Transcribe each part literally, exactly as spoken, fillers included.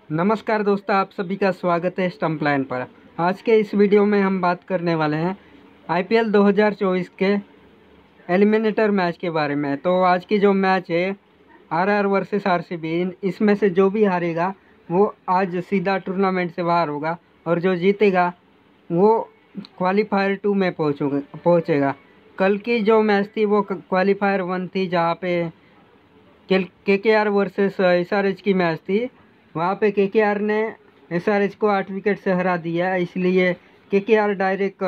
नमस्कार दोस्तों, आप सभी का स्वागत है स्टंप लाइन पर। आज के इस वीडियो में हम बात करने वाले हैं आईपीएल दो हज़ार चौबीस के एलिमिनेटर मैच के बारे में। तो आज की जो मैच है आरआर वर्सेस आरसीबी, इसमें से जो भी हारेगा वो आज सीधा टूर्नामेंट से बाहर होगा और जो जीतेगा वो क्वालिफायर टू में पहुँचोगे पहुँचेगा। कल की जो मैच थी वो क्वालिफायर वन थी, जहाँ पे K K R versus S R H की मैच थी। वहाँ पे के के आर ने एस आर एच को आठ विकेट से हरा दिया, इसलिए के के आर डायरेक्ट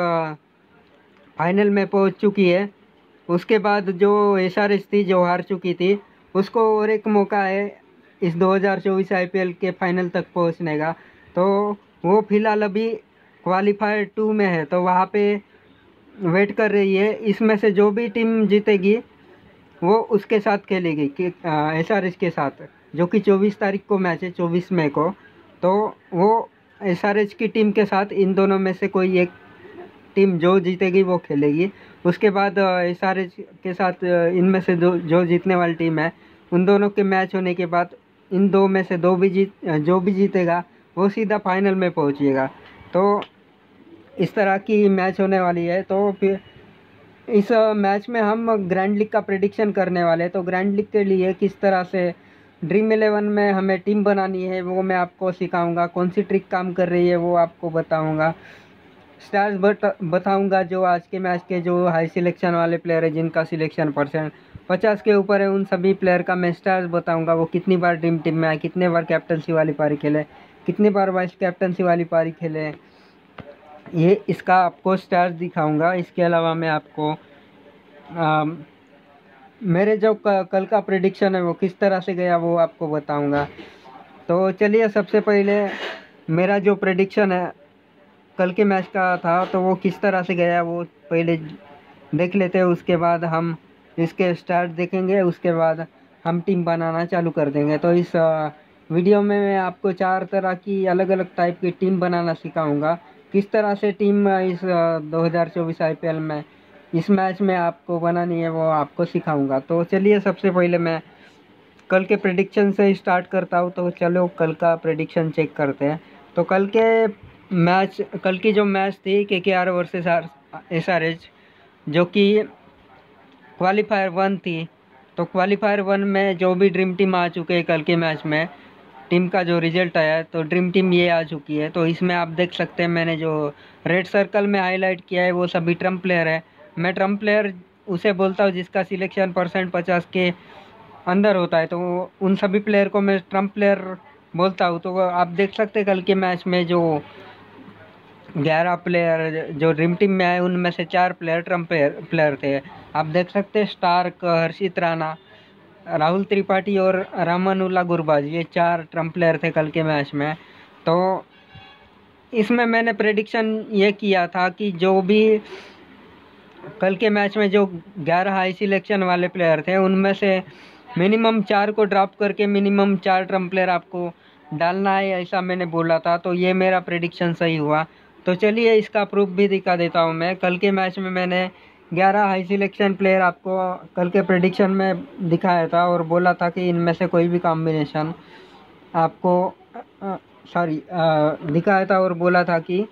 फाइनल में पहुँच चुकी है। उसके बाद जो एस आर एच थी, जो हार चुकी थी, उसको और एक मौका है इस दो हज़ार चौबीस आईपीएल के फाइनल तक पहुँचने का। तो वो फिलहाल अभी क्वालिफायर टू में है, तो वहाँ पे वेट कर रही है। इसमें से जो भी टीम जीतेगी वो उसके साथ खेलेगी कि एस आर एच के साथ, जो कि चौबीस तारीख को मैच है, चौबीस मई को। तो वो एस आर एच की टीम के साथ इन दोनों में से कोई एक टीम जो जीतेगी वो खेलेगी। उसके बाद एस आर एच के साथ इनमें से जो जो जीतने वाली टीम है, उन दोनों के मैच होने के बाद इन दो में से दो भी जीत जो भी जीतेगा वो सीधा फाइनल में पहुंचेगा। तो इस तरह की मैच होने वाली है। तो फिर इस मैच में हम ग्रैंड लीग का प्रेडिक्शन करने वाले हैं। तो ग्रैंड लीग के लिए किस तरह से ड्रीम इलेवन में हमें टीम बनानी है वो मैं आपको सिखाऊंगा। कौन सी ट्रिक काम कर रही है वो आपको बताऊंगा। स्टार्स बता बताऊंगा जो आज के मैच के जो हाई सिलेक्शन वाले प्लेयर है, जिनका सिलेक्शन परसेंट पचास के ऊपर है, उन सभी प्लेयर का मैं स्टार्स बताऊंगा। वो कितनी बार ड्रीम टीम में आए, कितने बार कैप्टनसी वाली पारी खेले, कितनी बार वाइस कैप्टनसी वाली पारी खेले, ये इसका आपको स्टार्स दिखाऊंगा। इसके अलावा मैं आपको आ, मेरे जो क, कल का प्रेडिक्शन है वो किस तरह से गया वो आपको बताऊंगा। तो चलिए, सबसे पहले मेरा जो प्रेडिक्शन है कल के मैच का था, तो वो किस तरह से गया वो पहले देख लेते हैं। उसके बाद हम इसके स्टार्ट देखेंगे, उसके बाद हम टीम बनाना चालू कर देंगे। तो इस वीडियो में मैं आपको चार तरह की अलग अलग टाइप की टीम बनाना सिखाऊंगा। किस तरह से टीम इस दो हज़ार चौबीस आईपीएल में इस मैच में आपको बनानी है वो आपको सिखाऊंगा। तो चलिए, सबसे पहले मैं कल के प्रेडिक्शन से स्टार्ट करता हूँ। तो चलो कल का प्रेडिक्शन चेक करते हैं। तो कल के मैच कल की जो मैच थी K K R versus S R H, जो कि क्वालिफायर वन थी। तो क्वालिफायर वन में जो भी ड्रीम टीम आ चुके हैं कल के मैच में, टीम का जो रिजल्ट आया, तो ड्रीम टीम ये आ चुकी है। तो इसमें आप देख सकते हैं, मैंने जो रेड सर्कल में हाईलाइट किया है वो सभी ट्रम्प प्लेयर है। मैं ट्रम्प प्लेयर उसे बोलता हूँ जिसका सिलेक्शन परसेंट पचास के अंदर होता है, तो उन सभी प्लेयर को मैं ट्रम्प प्लेयर बोलता हूँ। तो आप देख सकते हैं कल के मैच में जो ग्यारह प्लेयर जो ड्रीम टीम में आए, उनमें से चार प्लेयर ट्रम्प प्लेयर प्लेयर थे। आप देख सकते हैं स्टार्क, हर्षित राणा, राहुल त्रिपाठी और रामानुला गुरबाज, ये चार ट्रम्प प्लेयर थे कल के मैच में। तो इसमें मैंने प्रेडिक्शन ये किया था कि जो भी कल के मैच में जो ग्यारह हाई सिलेक्शन वाले प्लेयर थे, उनमें से मिनिमम चार को ड्रॉप करके मिनिमम चार ट्रम्प प्लेयर आपको डालना है, ऐसा मैंने बोला था। तो ये मेरा प्रेडिक्शन सही हुआ। तो चलिए, इसका प्रूफ भी दिखा देता हूँ मैं। कल के मैच में मैंने ग्यारह हाई सिलेक्शन प्लेयर आपको कल के प्रेडिक्शन में दिखाया था और बोला था कि इनमें से कोई भी कॉम्बिनेशन आपको सॉरी दिखाया था और बोला था कि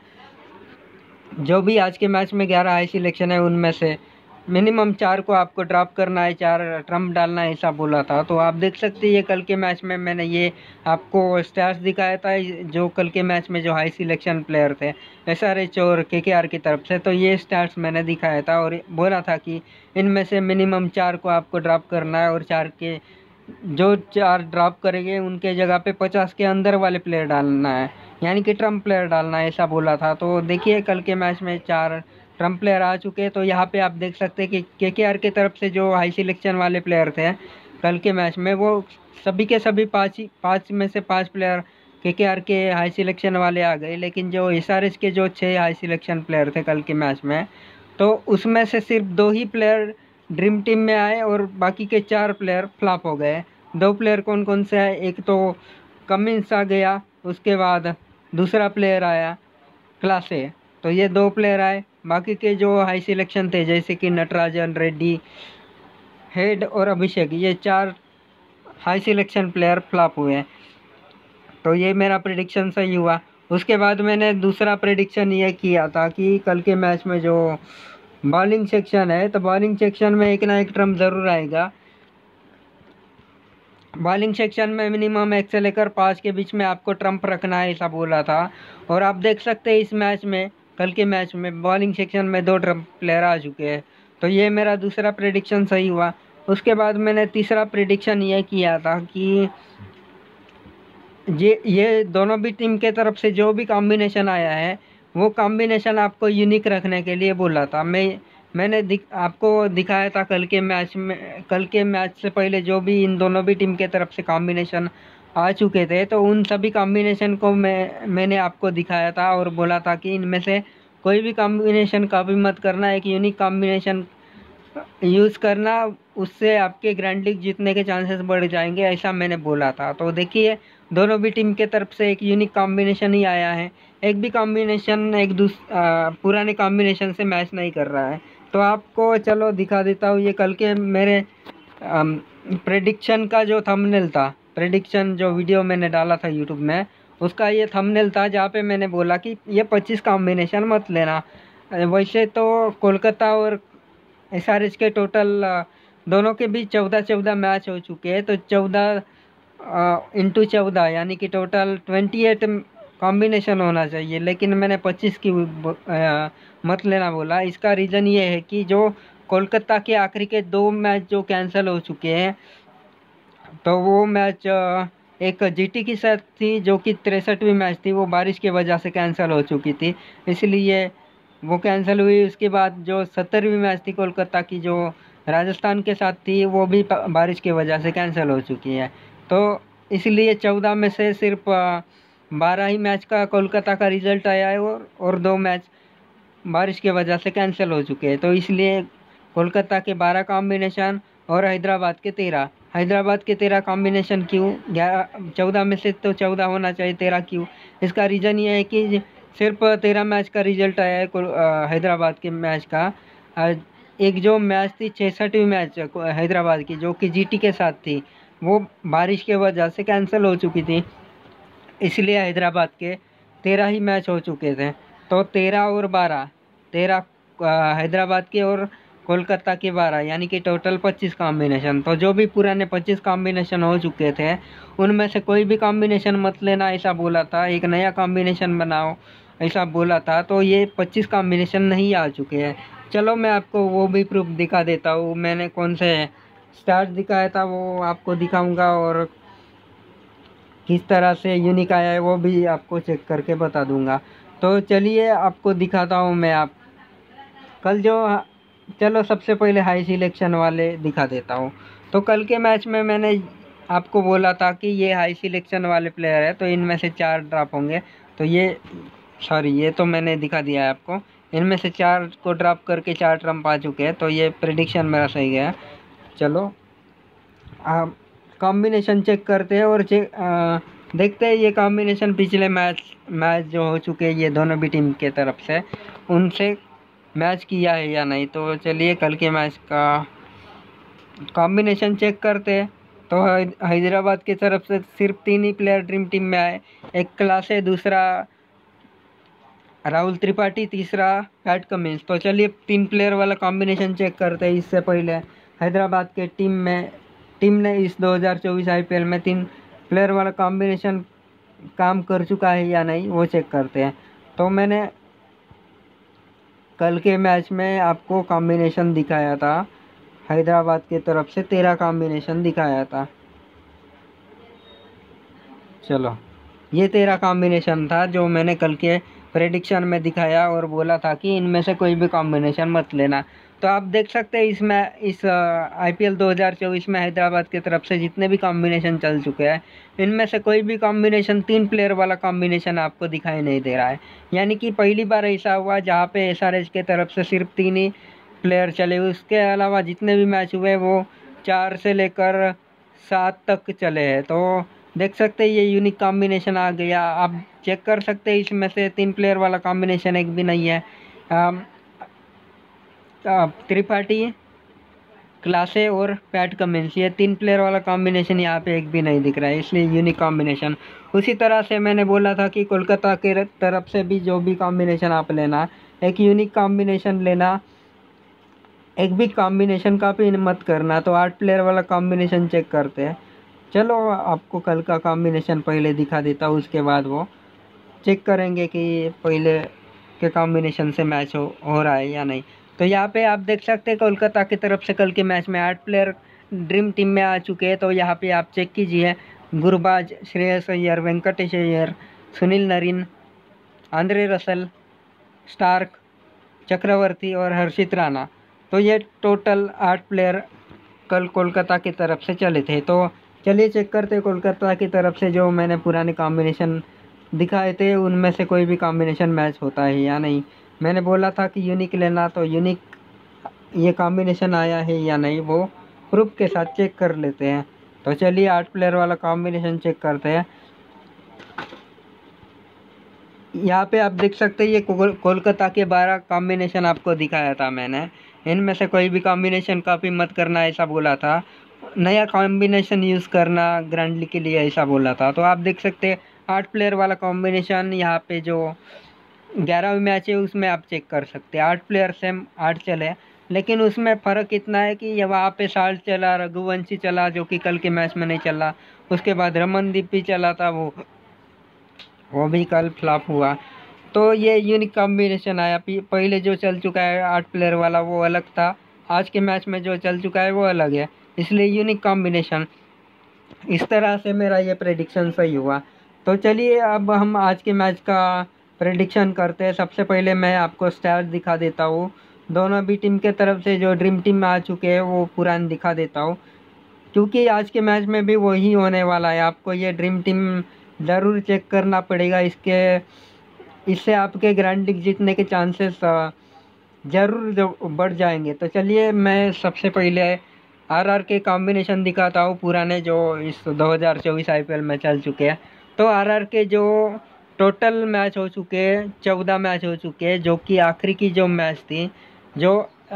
जो भी आज के मैच में ग्यारह हाई सिलेक्शन है, उनमें से मिनिमम चार को आपको ड्रॉप करना है, चार ट्रम्प डालना है, ऐसा बोला था। तो आप देख सकते हैं ये कल के मैच में मैंने ये आपको स्टार्स दिखाया था, जो कल के मैच में जो हाई सिलेक्शन प्लेयर थे एस आर एच और के के आर की तरफ से। तो ये स्टार्स मैंने दिखाया था और बोला था कि इनमें से मिनिमम चार को आपको ड्रॉप करना है और चार के जो चार ड्रॉप करेंगे उनके जगह पे पचास के अंदर वाले प्लेयर डालना है, यानी कि ट्रम्प प्लेयर डालना है, ऐसा बोला था। तो देखिए, कल के मैच में चार ट्रम्प प्लेयर आ चुके हैं। तो यहाँ पे आप देख सकते हैं कि के के आर की तरफ से जो हाई सिलेक्शन वाले प्लेयर थे कल के मैच में, वो सभी के सभी पाँच ही पाँच में से पाँच प्लेयर के के आर के हाई सिलेक्शन वाले आ गए। लेकिन जो एस आर एच के जो छः हाई सिलेक्शन प्लेयर थे कल के मैच में, तो उसमें से सिर्फ दो ही प्लेयर ड्रीम टीम में आए और बाकी के चार प्लेयर फ्लॉप हो गए। दो प्लेयर कौन कौन से आए? एक तो कमिंस आ गया, उसके बाद दूसरा प्लेयर आया क्लासे। तो ये दो प्लेयर आए। बाकी के जो हाई सिलेक्शन थे, जैसे कि नटराजन, रेड्डी, हेड और अभिषेक, ये चार हाई सिलेक्शन प्लेयर फ्लॉप हुए हैं। तो ये मेरा प्रेडिक्शन सही हुआ। उसके बाद मैंने दूसरा प्रेडिक्शन ये किया था कि कल के मैच में जो बॉलिंग सेक्शन है, तो बॉलिंग सेक्शन में एक ना एक ट्रम्प ज़रूर आएगा। बॉलिंग सेक्शन में मिनिमम एक से लेकर पाँच के बीच में आपको ट्रम्प रखना है, ऐसा बोला था। और आप देख सकते हैं इस मैच में, कल के मैच में बॉलिंग सेक्शन में दो ट्रम्प प्लेयर आ चुके हैं। तो ये मेरा दूसरा प्रेडिक्शन सही हुआ। उसके बाद मैंने तीसरा प्रेडिक्शन ये किया था कि ये ये दोनों भी टीम के तरफ से जो भी कॉम्बिनेशन आया है, वो कॉम्बिनेशन आपको यूनिक रखने के लिए बोला था। मैं मैंने दिख आपको दिखाया था कल के मैच में, कल के मैच से पहले जो भी इन दोनों भी टीम के तरफ से कॉम्बिनेशन आ चुके थे, तो उन सभी कॉम्बिनेशन को मैं मैंने आपको दिखाया था और बोला था कि इनमें से कोई भी कॉम्बिनेशन कॉपी मत करना, एक यूनिक कॉम्बिनेशन यूज़ करना, उससे आपके ग्रैंड लीग जीतने के चांसेस बढ़ जाएंगे, ऐसा मैंने बोला था। तो देखिए दोनों भी टीम के तरफ से एक यूनिक कॉम्बिनेशन ही आया है। एक भी कॉम्बिनेशन एक दूस पुराने कॉम्बिनेशन से मैच नहीं कर रहा है। तो आपको चलो दिखा देता हूँ, ये कल के मेरे प्रेडिक्शन का जो थंबनेल था, प्रेडिक्शन जो वीडियो मैंने डाला था यूट्यूब में, उसका ये थंबनेल था जहाँ पे मैंने बोला कि ये पच्चीस कॉम्बिनेशन मत लेना। वैसे तो कोलकाता और एस आर एच के टोटल दोनों के बीच चौदह चौदह मैच हो चुके हैं, तो चौदह इंटू चौदह यानी कि टोटल ट्वेंटी एट कॉम्बिनेशन होना चाहिए, लेकिन मैंने पच्चीस की आ, मत लेना बोला। इसका रीज़न ये है कि जो कोलकाता के आखिरी के दो मैच जो कैंसिल हो चुके हैं, तो वो मैच एक जीटी के साथ थी जो कि तिरसठवीं मैच थी, वो बारिश की वजह से कैंसिल हो चुकी थी, इसलिए वो कैंसिल हुई। उसके बाद जो सत्तरवीं मैच थी कोलकाता की, जो राजस्थान के साथ थी, वो भी बारिश की वजह से कैंसिल हो चुकी है। तो इसलिए चौदह में से सिर्फ बारह ही मैच का कोलकाता का रिजल्ट आया है और और दो मैच बारिश की वजह से कैंसिल हो चुके हैं। तो इसलिए कोलकाता के बारह कॉम्बिनेशन और हैदराबाद के तेरह हैदराबाद के तेरह कॉम्बिनेशन क्यों, ग्यारह चौदह में से तो चौदह होना चाहिए, तेरह क्यों? इसका रीज़न ये है कि सिर्फ तेरह मैच का रिजल्ट आया है हैदराबाद के मैच का। एक जो मैच थी छियासठवीं मैच हैदराबाद की, जो कि जीटी के साथ थी, वो बारिश के वजह से कैंसिल हो चुकी थी, इसलिए हैदराबाद के तेरह ही मैच हो चुके थे। तो तेरह और बारह, तेरह हैदराबाद के और कोलकाता के बारह, यानी कि टोटल पच्चीस कॉम्बिनेशन। तो जो भी पुराने पच्चीस कॉम्बिनेशन हो चुके थे, उनमें से कोई भी कॉम्बिनेशन मत लेना, ऐसा बोला था। एक नया कॉम्बिनेशन बनाओ, ऐसा बोला था। तो ये पच्चीस कॉम्बिनेशन नहीं आ चुके हैं। चलो मैं आपको वो भी प्रूफ दिखा देता हूँ, मैंने कौन से स्टार्ट दिखाया था वो आपको दिखाऊंगा, और किस तरह से यूनिक आया है वो भी आपको चेक करके बता दूंगा। तो चलिए आपको दिखाता हूँ मैं। आप कल जो, चलो सबसे पहले हाई सिलेक्शन वाले दिखा देता हूँ। तो कल के मैच में मैंने आपको बोला था कि ये हाई सिलेक्शन वाले प्लेयर है, तो इनमें से चार ड्रॉप होंगे। तो ये सॉरी ये तो मैंने दिखा दिया है आपको, इनमें से चार को ड्रॉप करके चार ट्रम्प आ चुके हैं। तो ये प्रेडिक्शन मेरा सही गया। चलो आप कॉम्बिनेशन चेक करते हैं और चेक आ, देखते हैं ये कॉम्बिनेशन पिछले मैच मैच जो हो चुके हैं ये दोनों भी टीम के तरफ से, उनसे मैच किया है या नहीं। तो चलिए कल के मैच का कॉम्बिनेशन चेक करते हैं। तो हैदराबाद की तरफ से सिर्फ तीन ही प्लेयर ड्रीम टीम में आए। एक क्लास है, दूसरा राहुल त्रिपाठी, तीसरा पैट कमिंस। तो चलिए तीन प्लेयर वाला कॉम्बिनेशन चेक करते हैं। इससे पहले हैदराबाद के टीम में टीम ने इस दो हज़ार चौबीस आईपीएल में तीन प्लेयर वाला कॉम्बिनेशन काम कर चुका है या नहीं, वो चेक करते हैं। तो मैंने कल के मैच में आपको कॉम्बिनेशन दिखाया था, हैदराबाद की तरफ से तेरह कॉम्बिनेशन दिखाया था। चलो ये तेरह कॉम्बिनेशन था जो मैंने कल के प्रेडिक्शन में दिखाया और बोला था कि इनमें से कोई भी कॉम्बिनेशन मत लेना। तो आप देख सकते हैं इसमें इस आईपीएल दो हज़ार चौबीस में हैदराबाद की तरफ से जितने भी कॉम्बिनेशन चल चुके हैं, इनमें से कोई भी कॉम्बिनेशन तीन प्लेयर वाला कॉम्बिनेशन आपको दिखाई नहीं दे रहा है। यानी कि पहली बार ऐसा हुआ जहाँ पे एसआरएच की तरफ से सिर्फ तीन ही प्लेयर चले, उसके अलावा जितने भी मैच हुए वो चार से लेकर सात तक चले हैं। तो देख सकते हैं ये यूनिक कॉम्बिनेशन आ गया। आप चेक कर सकते हैं इसमें से तीन प्लेयर वाला कॉम्बिनेशन एक भी नहीं है। त्रिपाठी क्लासे और पैट कमिंस, ये तीन प्लेयर वाला कॉम्बिनेशन यहाँ पे एक भी नहीं दिख रहा है, इसलिए यूनिक कॉम्बिनेशन। उसी तरह से मैंने बोला था कि कोलकाता के तरफ से भी जो भी कॉम्बिनेशन आप लेना, एक यूनिक कॉम्बिनेशन लेना, एक भी कॉम्बिनेशन का भी मत करना। तो आठ प्लेयर वाला कॉम्बिनेशन चेक करते हैं। चलो आपको कल का कॉम्बिनेशन पहले दिखा देता हूँ, उसके बाद वो चेक करेंगे कि पहले के कॉम्बिनेशन से मैच हो हो रहा है या नहीं। तो यहाँ पे आप देख सकते हैं कोलकाता की तरफ से कल के मैच में आठ प्लेयर ड्रीम टीम में आ चुके हैं। तो यहाँ पे आप चेक कीजिए, Gurbaz, Shreyas Iyer, Venkatesh Iyer, Sunil Narine, Andre Russell, Starc, Chakravarthy और हर्षित राणा। तो ये टोटल आठ प्लेयर कल कोलकाता की तरफ से चले थे। तो चलिए चेक करते हैं कोलकाता की तरफ से जो मैंने पुराने कॉम्बिनेशन दिखाए थे उनमें से कोई भी कॉम्बिनेशन मैच होता है या नहीं। मैंने बोला था कि यूनिक लेना, तो यूनिक ये कॉम्बिनेशन आया है या नहीं वो प्रूफ के साथ चेक कर लेते हैं। तो चलिए आठ प्लेयर वाला कॉम्बिनेशन चेक करते हैं। यहाँ पे आप देख सकते हैं ये कोलकाता के बारह कॉम्बिनेशन आपको दिखाया था मैंने, इनमें से कोई भी कॉम्बिनेशन कॉपी मत करना ऐसा बोला था, नया कॉम्बिनेशन यूज़ करना ग्रैंड लीग के लिए ऐसा बोला था। तो आप देख सकते हैं आठ प्लेयर वाला कॉम्बिनेशन यहाँ पे जो ग्यारहवीं मैच है उसमें आप चेक कर सकते हैं। आठ प्लेयर सेम आठ चले, लेकिन उसमें फ़र्क इतना है कि ये वहाँ पे साल्ट चला, रघुवंशी चला जो कि कल के मैच में नहीं चला, उसके बाद रमनदीप भी चला था, वो वो भी कल फ्लॉप हुआ। तो ये यूनिक कॉम्बिनेशन आया। पहले जो चल चुका है आठ प्लेयर वाला वो अलग था, आज के मैच में जो चल चुका है वो अलग है, इसलिए यूनिक कॉम्बिनेशन। इस तरह से मेरा ये प्रेडिक्शन सही हुआ। तो चलिए अब हम आज के मैच का प्रेडिक्शन करते हैं। सबसे पहले मैं आपको स्टैट्स दिखा देता हूँ, दोनों भी टीम के तरफ से जो ड्रीम टीम में आ चुके हैं वो पुरान दिखा देता हूँ, क्योंकि आज के मैच में भी वही होने वाला है। आपको ये ड्रीम टीम ज़रूर चेक करना पड़ेगा, इसके इससे आपके ग्रैंड लीग जीतने के चांसेस ज़रूर जो बढ़ जाएंगे। तो चलिए मैं सबसे पहले आरआर के कॉम्बिनेशन दिखाता हूँ पुराने जो इस दो हज़ार चौबीस आईपीएल में चल चुके हैं। तो आरआर के जो टोटल मैच हो चुके हैं, चौदह मैच हो चुके हैं, जो कि आखिरी की जो मैच थी जो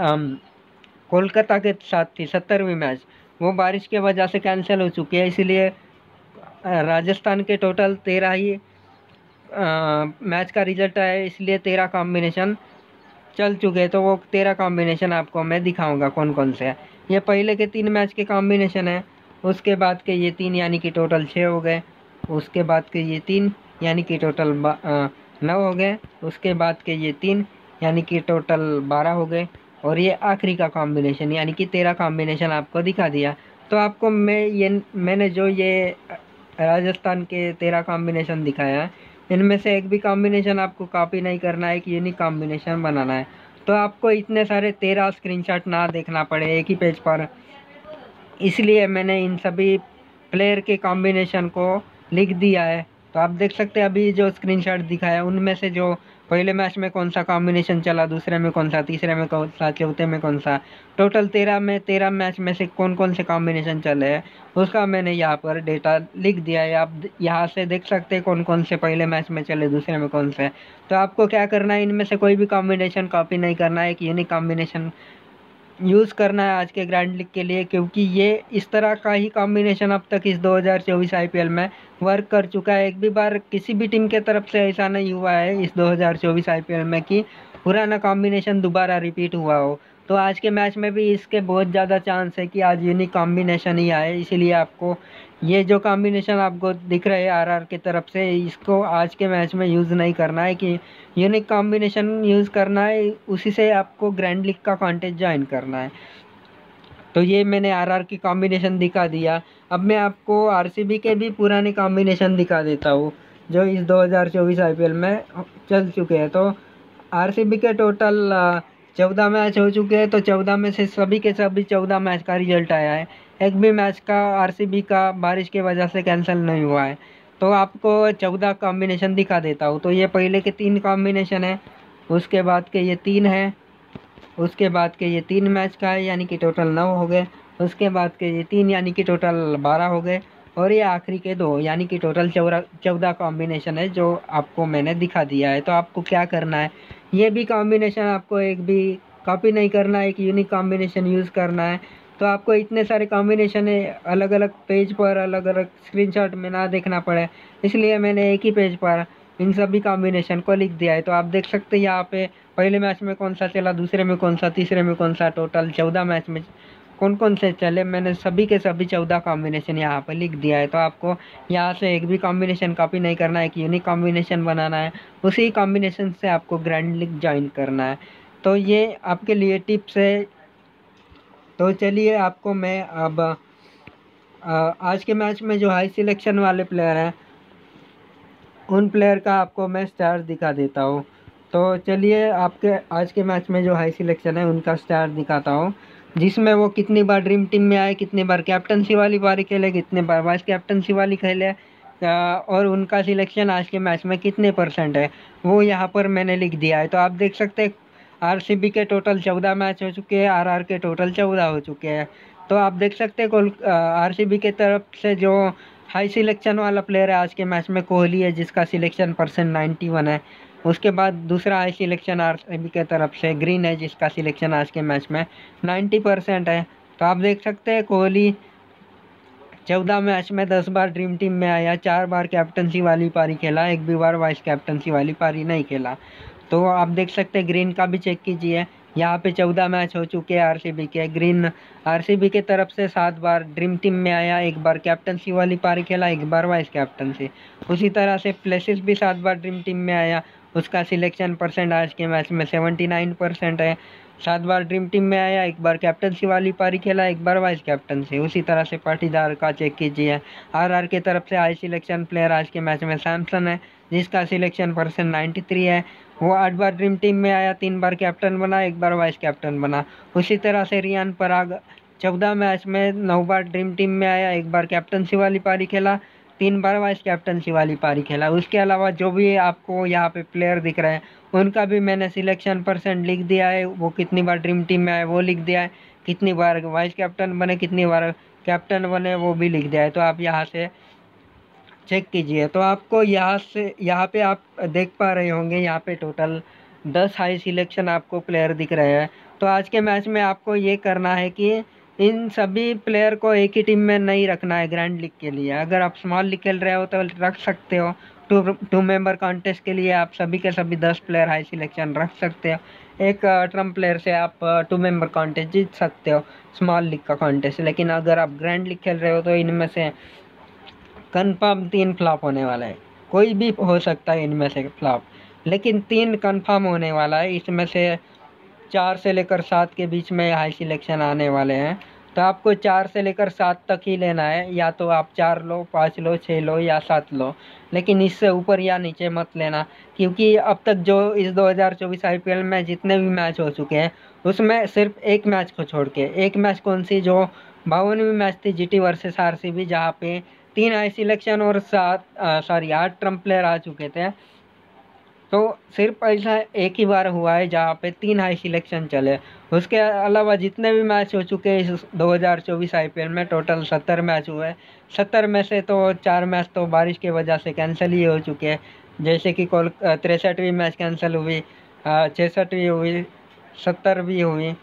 कोलकाता के साथ थी सत्तरवीं मैच, वो बारिश के वजह से कैंसिल हो चुकी है। इसलिए राजस्थान के टोटल तेरह ही आ, मैच का रिजल्ट आया, इसलिए तेरह कॉम्बिनेशन चल चुके हैं। तो वो तेरह कॉम्बिनेशन आपको मैं दिखाऊंगा कौन कौन से है। ये पहले के तीन मैच के कॉम्बिनेशन है, उसके बाद के ये तीन यानी कि टोटल छः हो गए, उसके बाद के ये तीन यानी कि टोटल नौ हो गए, उसके बाद के ये तीन यानी कि टोटल बारह हो गए, और ये आखिरी का कॉम्बिनेशन यानी कि तेरह कॉम्बिनेशन आपको दिखा दिया। तो आपको मैं ये मैंने जो ये राजस्थान के तेरह कॉम्बिनेशन दिखाया है, इनमें से एक भी कॉम्बिनेशन आपको कॉपी नहीं करना है, कि यूनिक कॉम्बिनेशन बनाना है। तो आपको इतने सारे तेरह स्क्रीनशॉट ना देखना पड़े एक ही पेज पर, इसलिए मैंने इन सभी प्लेयर के कॉम्बिनेशन को लिख दिया है। तो आप देख सकते हैं अभी जो स्क्रीनशॉट दिखाया उनमें से जो पहले मैच में कौन सा कॉम्बिनेशन चला, दूसरे में कौन सा, तीसरे में कौन सा, चौथे में कौन सा, टोटल तेरह में तेरह मैच में से कौन कौन से कॉम्बिनेशन चले हैं उसका मैंने यहाँ पर डेटा लिख दिया है। आप यहाँ से देख सकते हैं कौन कौन से पहले मैच में चले, दूसरे में कौन से। तो आपको क्या करना है, इनमें से कोई भी कॉम्बिनेशन कॉपी नहीं करना है, एक यूनिक कॉम्बिनेशन यूज़ करना है आज के ग्रैंड लीग के लिए, क्योंकि ये इस तरह का ही कॉम्बिनेशन अब तक इस दो हज़ार चौबीस आईपीएल में वर्क कर चुका है। एक भी बार किसी भी टीम के तरफ से ऐसा नहीं हुआ है इस दो हज़ार चौबीस आईपीएल में कि पुराना कॉम्बिनेशन दोबारा रिपीट हुआ हो। तो आज के मैच में भी इसके बहुत ज़्यादा चांस है कि आज यूनिक कॉम्बिनेशन ही आए, इसीलिए आपको ये जो कॉम्बिनेशन आपको दिख रहे हैं आरआर की तरफ से, इसको आज के मैच में यूज़ नहीं करना है, कि यूनिक कॉम्बिनेशन यूज़ करना है, उसी से आपको ग्रैंड लीग का कॉन्टेस्ट ज्वाइन करना है। तो ये मैंने आरआर की कॉम्बिनेशन दिखा दिया। अब मैं आपको आरसीबी के भी पुराने कॉम्बिनेशन दिखा देता हूँ जो इस दो हज़ार चौबीस आईपीएल में चल चुके हैं। तो आरसीबी के टोटल चौदह मैच हो चुके हैं, तो चौदह में से सभी के सभी चौदह मैच का रिजल्ट आया है, एक भी मैच का आरसीबी का बारिश की वजह से कैंसिल नहीं हुआ है। तो आपको चौदह कॉम्बिनेशन दिखा देता हूँ। तो ये पहले के तीन कॉम्बिनेशन है, उसके बाद के ये तीन है, उसके बाद के ये तीन मैच का है यानी कि टोटल नौ हो गए, उसके बाद के ये तीन यानी कि टोटल बारह हो गए, और ये आखिरी के दो यानी कि टोटल चौदह चौदह कॉम्बिनेशन है जो आपको मैंने दिखा दिया है। तो आपको क्या करना है, ये भी कॉम्बिनेशन आपको एक भी कॉपी नहीं करना है, एक यूनिक कॉम्बिनेशन यूज़ करना है। तो आपको इतने सारे कॉम्बिनेशन है अलग अलग पेज पर अलग अलग स्क्रीनशॉट में ना देखना पड़े, इसलिए मैंने एक ही पेज पर इन सभी कॉम्बिनेशन को लिख दिया है। तो आप देख सकते हैं यहाँ पे पहले मैच में कौन सा चला, दूसरे में कौन सा, तीसरे में कौन सा, टोटल चौदह मैच में कौन कौन से चले, मैंने सभी के सभी चौदह कॉम्बिनेशन यहाँ पे लिख दिया है। तो आपको यहाँ से एक भी कॉम्बिनेशन कॉपी नहीं करना है, एक यूनिक कॉम्बिनेशन बनाना है, उसी कॉम्बिनेशन से आपको ग्रैंड लीग ज्वाइन करना है। तो ये आपके लिए टिप्स है। तो चलिए आपको मैं अब आ, आज के मैच में जो हाई सिलेक्शन वाले प्लेयर हैं उन प्लेयर का आपको मैं स्टार दिखा देता हूँ। तो चलिए आपके आज के मैच में जो हाई सिलेक्शन है उनका स्टार दिखाता हूँ, जिसमें वो कितनी बार ड्रीम टीम में आए, कितनी बार कैप्टनसी वाली पारी खेले, कितने बार वाइस कैप्टनसी वाली खेले, और उनका सिलेक्शन आज के मैच में कितने परसेंट है वो यहाँ पर मैंने लिख दिया है। तो आप देख सकते हैं आरसीबी के टोटल चौदह मैच हो चुके हैं, आरआर के टोटल चौदह हो चुके हैं। तो आप देख सकते हैं कोल आरसीबी के तरफ से जो हाई सिलेक्शन वाला प्लेयर है आज के मैच में कोहली है, जिसका सिलेक्शन परसेंट नाइन्टी वन है। उसके बाद दूसरा हाई सिलेक्शन आरसीबी के तरफ से ग्रीन है, जिसका सिलेक्शन आज के मैच में नाइन्टी परसेंट है। तो आप देख सकते हैं कोहली चौदह मैच में दस बार ड्रीम टीम में आया, चार बार कैप्टनसी वाली पारी खेला, एक भी बार वाइस कैप्टनसी वाली पारी नहीं खेला। तो आप देख सकते हैं ग्रीन का भी चेक कीजिए, यहाँ पे चौदह मैच हो चुके हैं आरसीबी के। ग्रीन आरसीबी के तरफ से सात बार ड्रीम टीम में आया, एक बार कैप्टनसी वाली पारी खेला, एक बार वाइस कैप्टनसी। उसी तरह से प्लेसिस भी सात बार ड्रीम टीम में आया, उसका सिलेक्शन परसेंट आज के मैच में सेवेंटी नाइन परसेंट है। सात बार ड्रीम टीम में आया, एक बार कैप्टनसी वाली पारी खेला, एक बार वाइस कैप्टनसी। उसी तरह से पाटीदार का चेक कीजिए, आरआर के तरफ से हाई सिलेक्शन प्लेयर आज के मैच में सैमसन है, जिसका सिलेक्शन परसेंट नाइन्टी थ्री है। वो आठ बार ड्रीम टीम में आया, तीन बार कैप्टन बना, एक बार वाइस कैप्टन बना। उसी तरह से रियान पराग चौदह मैच में नौ बार ड्रीम टीम में आया, एक बार कैप्टनसी वाली पारी खेला, तीन बार वाइस कैप्टनसी वाली पारी खेला। उसके अलावा जो भी आपको यहाँ पे प्लेयर दिख रहे हैं उनका भी मैंने सिलेक्शन परसेंट लिख दिया है, वो कितनी बार ड्रीम टीम में आए वो लिख दिया है, कितनी बार वाइस कैप्टन बने, कितनी बार कैप्टन बने वो भी लिख दिया है। तो आप यहाँ से चेक कीजिए। तो आपको यहाँ से यहाँ पे आप देख पा रहे होंगे, यहाँ पे टोटल दस हाई सिलेक्शन आपको प्लेयर दिख रहे हैं। तो आज के मैच में आपको ये करना है कि इन सभी प्लेयर को एक ही टीम में नहीं रखना है ग्रैंड लीग के लिए। अगर आप स्मॉल लीग खेल रहे हो तो रख सकते हो, टू टू मेंबर कॉन्टेस्ट के लिए आप सभी के सभी दस प्लेयर हाई सिलेक्शन रख सकते हो। एक ट्रम्प प्लेयर से आप टू मेंबर कॉन्टेस्ट जीत सकते हो, स्मॉल लीग का कॉन्टेस्ट। लेकिन अगर आप ग्रैंड लीग खेल रहे हो तो इनमें से कंफर्म तीन फ्लॉप होने वाला है, कोई भी हो सकता है इनमें से फ्लॉप, लेकिन तीन कंफर्म होने वाला है। इसमें से चार से लेकर सात के बीच में हाई सिलेक्शन आने वाले हैं। तो आपको चार से लेकर सात तक ही लेना है, या तो आप चार लो, पाँच लो, छः लो या सात लो, लेकिन इससे ऊपर या नीचे मत लेना। क्योंकि अब तक जो इस दो हज़ार चौबीस आईपीएल में जितने भी मैच हो चुके हैं उसमें सिर्फ एक मैच को छोड़ के, एक मैच कौन सी, जो बावनवीं मैच थी जीटी वर्सेस आरसीबी, जहाँ पे तीन हाई सिलेक्शन और सात सॉरी आठ ट्रम्प प्लेयर आ चुके थे। तो सिर्फ ऐसा एक ही बार हुआ है जहाँ पे तीन हाई सिलेक्शन चले। उसके अलावा जितने भी मैच हो चुके हैं इस दो हज़ार चौबीस आईपीएल में टोटल सत्तर मैच हुए। सत्तर में से तो चार मैच तो बारिश की वजह से कैंसिल ही हो चुके हैं, जैसे कि कोल तिरसठवीं मैच कैंसिल हुई, छियासठवीं हुई, सत्तरवीं हुई,